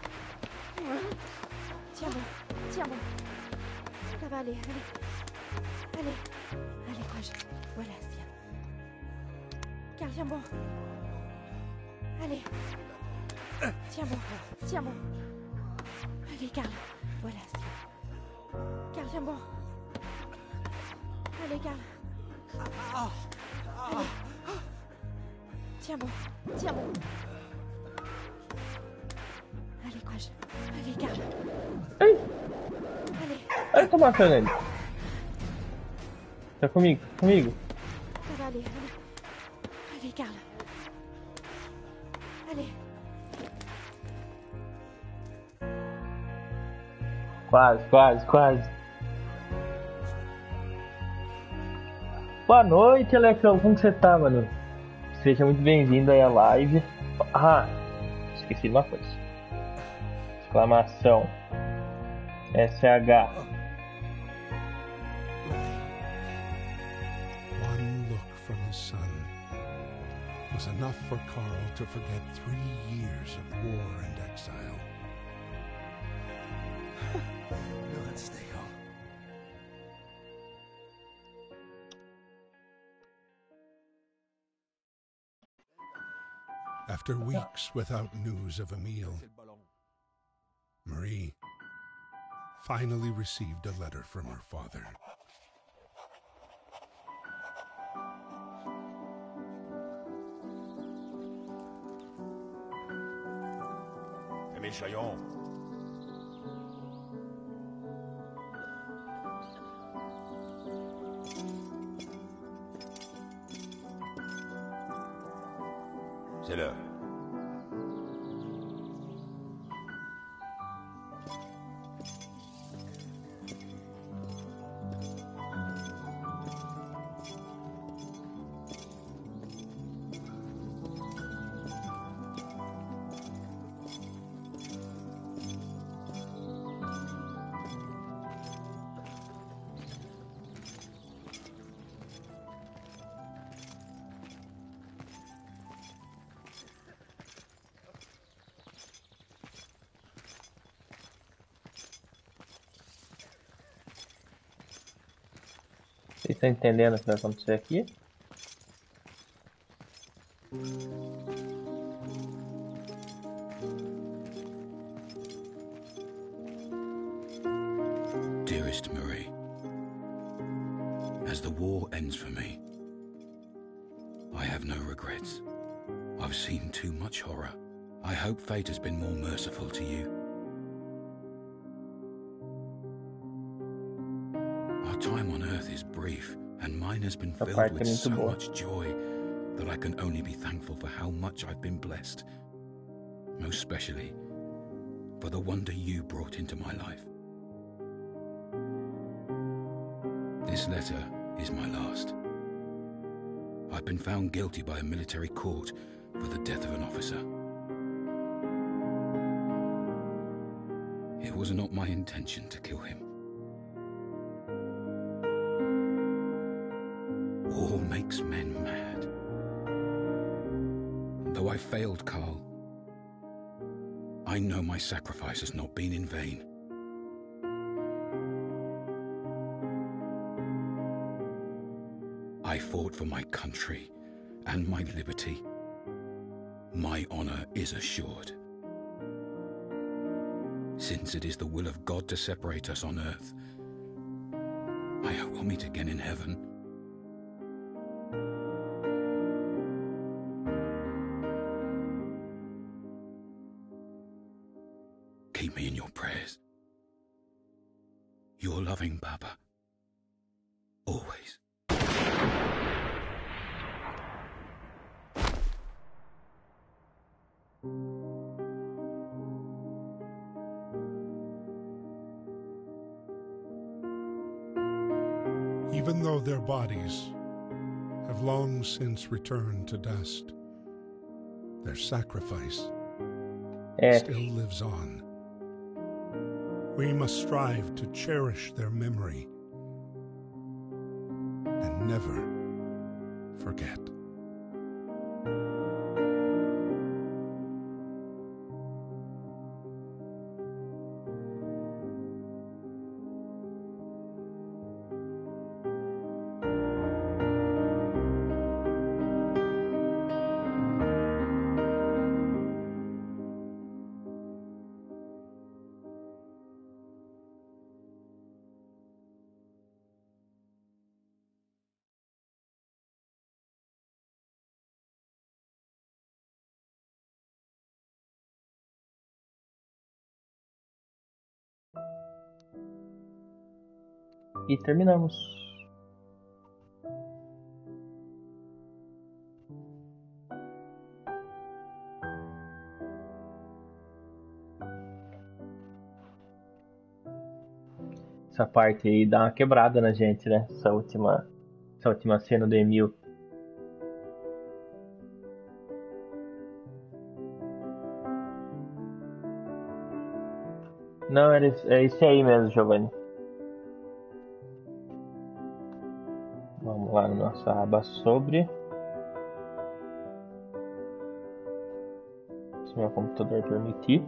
Tiens bon, tiens bon. Ça va aller, allez. Allez, allez, courage. Voilà, c'est bien. Karl, tiens bon. Allez. Tiens bon, tiens bon. Allez, Karl. Voilà, c'est bien. Karl, tiens bon. Allez, Karl. Allez. Tiens bon, tiens bon. Allez, courage. Allez, Karl. Ai! Allez, Ai, tô matando ele. Tá comigo, comigo. ça va aller, allez. Allez, Karl. Allez. Quase. Boa noite, Alecão. Como você tá, mano? Seja muito bem-vindo aí à live. Ah, esqueci de uma coisa. Exclamação. SH. One look from the sun was enough for Carl to forget 3 years of war and exile. Now let's stay home. After weeks without news of Emile, Marie finally received a letter from her father. Émile Chaillon. C'est l'heure. Vocês estão entendendo o que vai acontecer aqui? Dearest Marie, as the war ends for me, I have no regrets. I've seen too much horror. I hope fate has been more merciful to you. Our time on Earth is brief, and mine has been filled with so much joy that I can only be thankful for how much I've been blessed. Most especially for the wonder you brought into my life. This letter is my last. I've been found guilty by a military court for the death of an officer. It was not my intention to kill him. War makes men mad. Though I failed Carl, I know my sacrifice has not been in vain. I fought for my country and my liberty. My honor is assured. Since it is the will of God to separate us on earth, I hope we'll meet again in heaven. Keep me in your prayers. Your loving Papa. Always. Even though their bodies have long since returned to dust, their sacrifice still lives on. We must strive to cherish their memory and never forget. E terminamos. Essa parte aí dá uma quebrada na gente, né? Essa última cena do Emil. Não, é isso aí mesmo, Giovanni. Vamos lá na nossa aba sobre. Se meu computador permitir.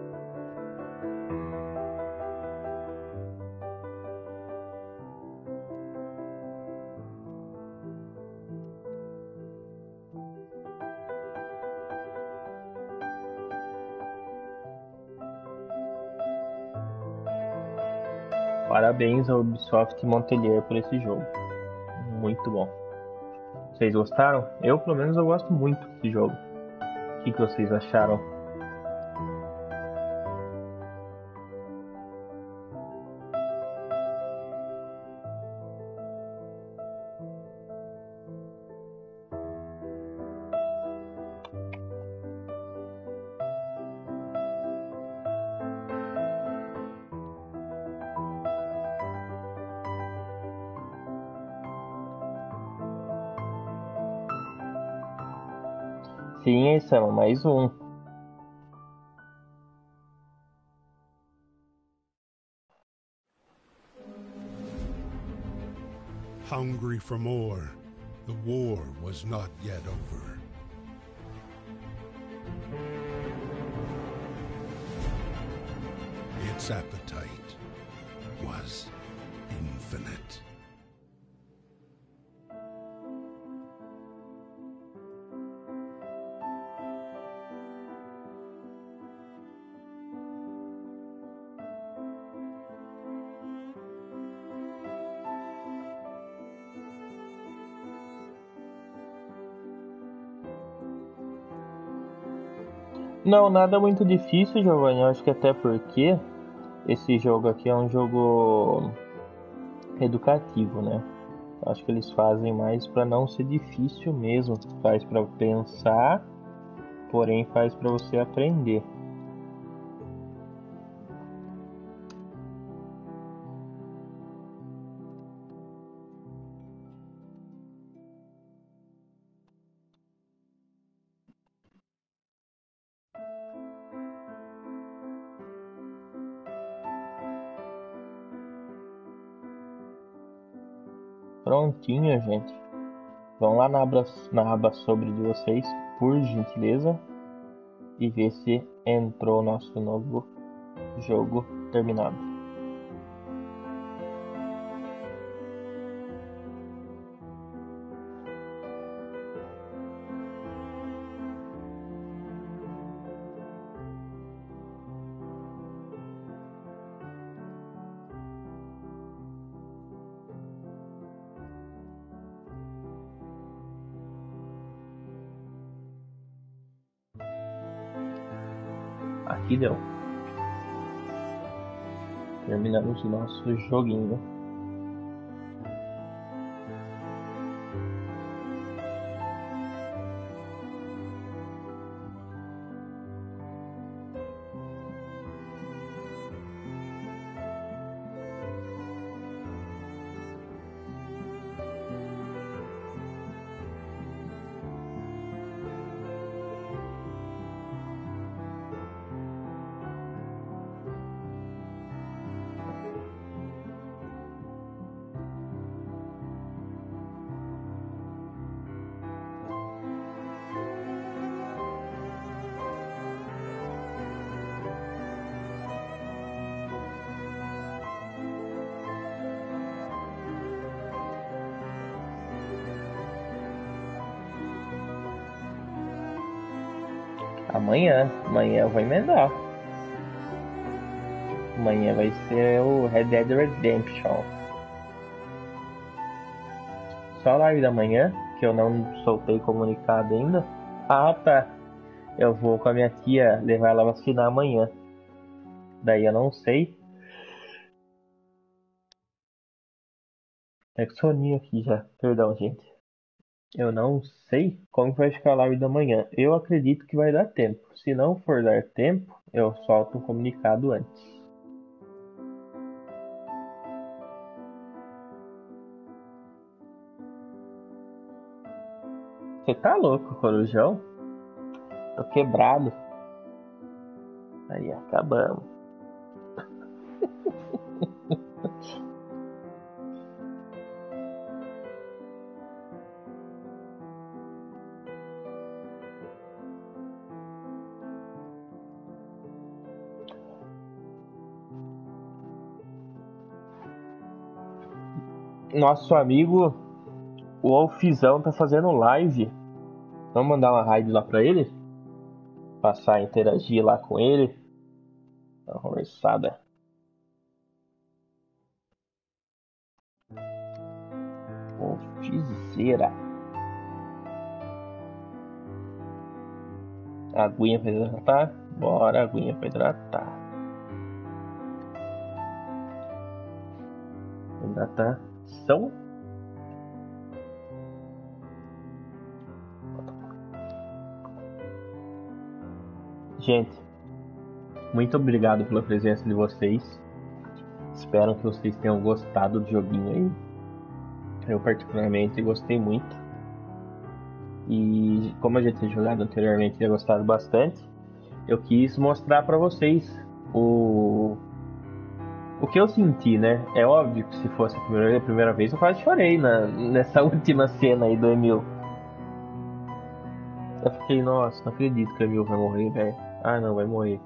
Parabéns ao Ubisoft Montpellier por esse jogo. Muito bom. Vocês gostaram? Eu, pelo menos, eu gosto muito desse jogo. O que vocês acharam? Sim, Sam, mais um. Hungry for more, the war was not yet over. Its appetite was infinite. Não, nada muito difícil, Giovanni. Eu acho que até porque esse jogo aqui é um jogo educativo, né? Eu acho que eles fazem mais pra não ser difícil mesmo. Faz pra pensar, porém faz pra você aprender. Prontinho, gente. Vão lá na aba sobre de vocês, por gentileza, e ver se entrou o nosso novo jogo terminado. Aqui deu. Terminamos o nosso joguinho. Amanhã eu vou emendar. Amanhã vai ser o Red Dead Redemption. Só a live da manhã, que eu não soltei comunicado ainda. Ah, tá. Eu vou com a minha tia levar ela vacinar amanhã. Daí eu não sei. É que soninho aqui já. Perdão, gente. Eu não sei como vai ficar a live da manhã. Eu acredito que vai dar tempo. Se não for dar tempo, eu solto um comunicado antes. Você tá louco, Corujão? Tô quebrado. Aí, acabamos. Nosso amigo, o Wolfzão, tá fazendo live. Vamos mandar uma raid lá pra ele? Passar a interagir lá com ele. Dar uma conversada. Wolfzeira. Aguinha pra hidratar? Bora, aguinha pra hidratar. Hidratação. Gente, muito obrigado pela presença de vocês. Espero que vocês tenham gostado do joguinho aí. Eu particularmente gostei muito. E como a gente tinha jogado anteriormente e tinha gostado bastante, eu quis mostrar pra vocês o que eu senti, né? É óbvio que se fosse a primeira vez eu quase chorei nessa última cena aí do Emil. Eu fiquei, nossa, não acredito que o Emil vai morrer, velho. Ah não, vai morrer.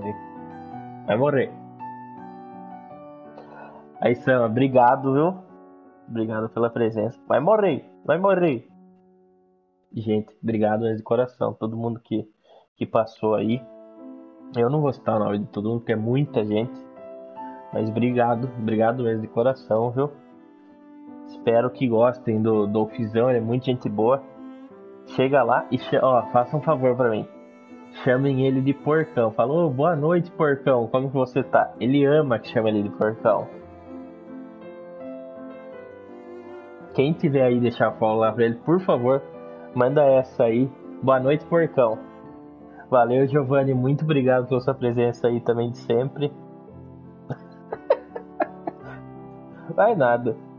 Aí Sam, obrigado, viu? Obrigado pela presença. Vai morrer. Gente, obrigado mesmo de coração. Todo mundo que passou aí. Eu não vou citar o nome de todo mundo, porque é muita gente. Mas obrigado mesmo de coração, viu? Espero que gostem do Dolphzão, ele é muito gente boa. Chega lá e faça um favor pra mim. Chamem ele de porcão. Falou, boa noite, porcão. Como que você tá? Ele ama que chame ele de porcão. Quem tiver aí deixar follow lá pra ele, por favor, manda essa aí. Boa noite, porcão. Valeu, Giovanni. Muito obrigado pela sua presença aí também de sempre. Vai nada.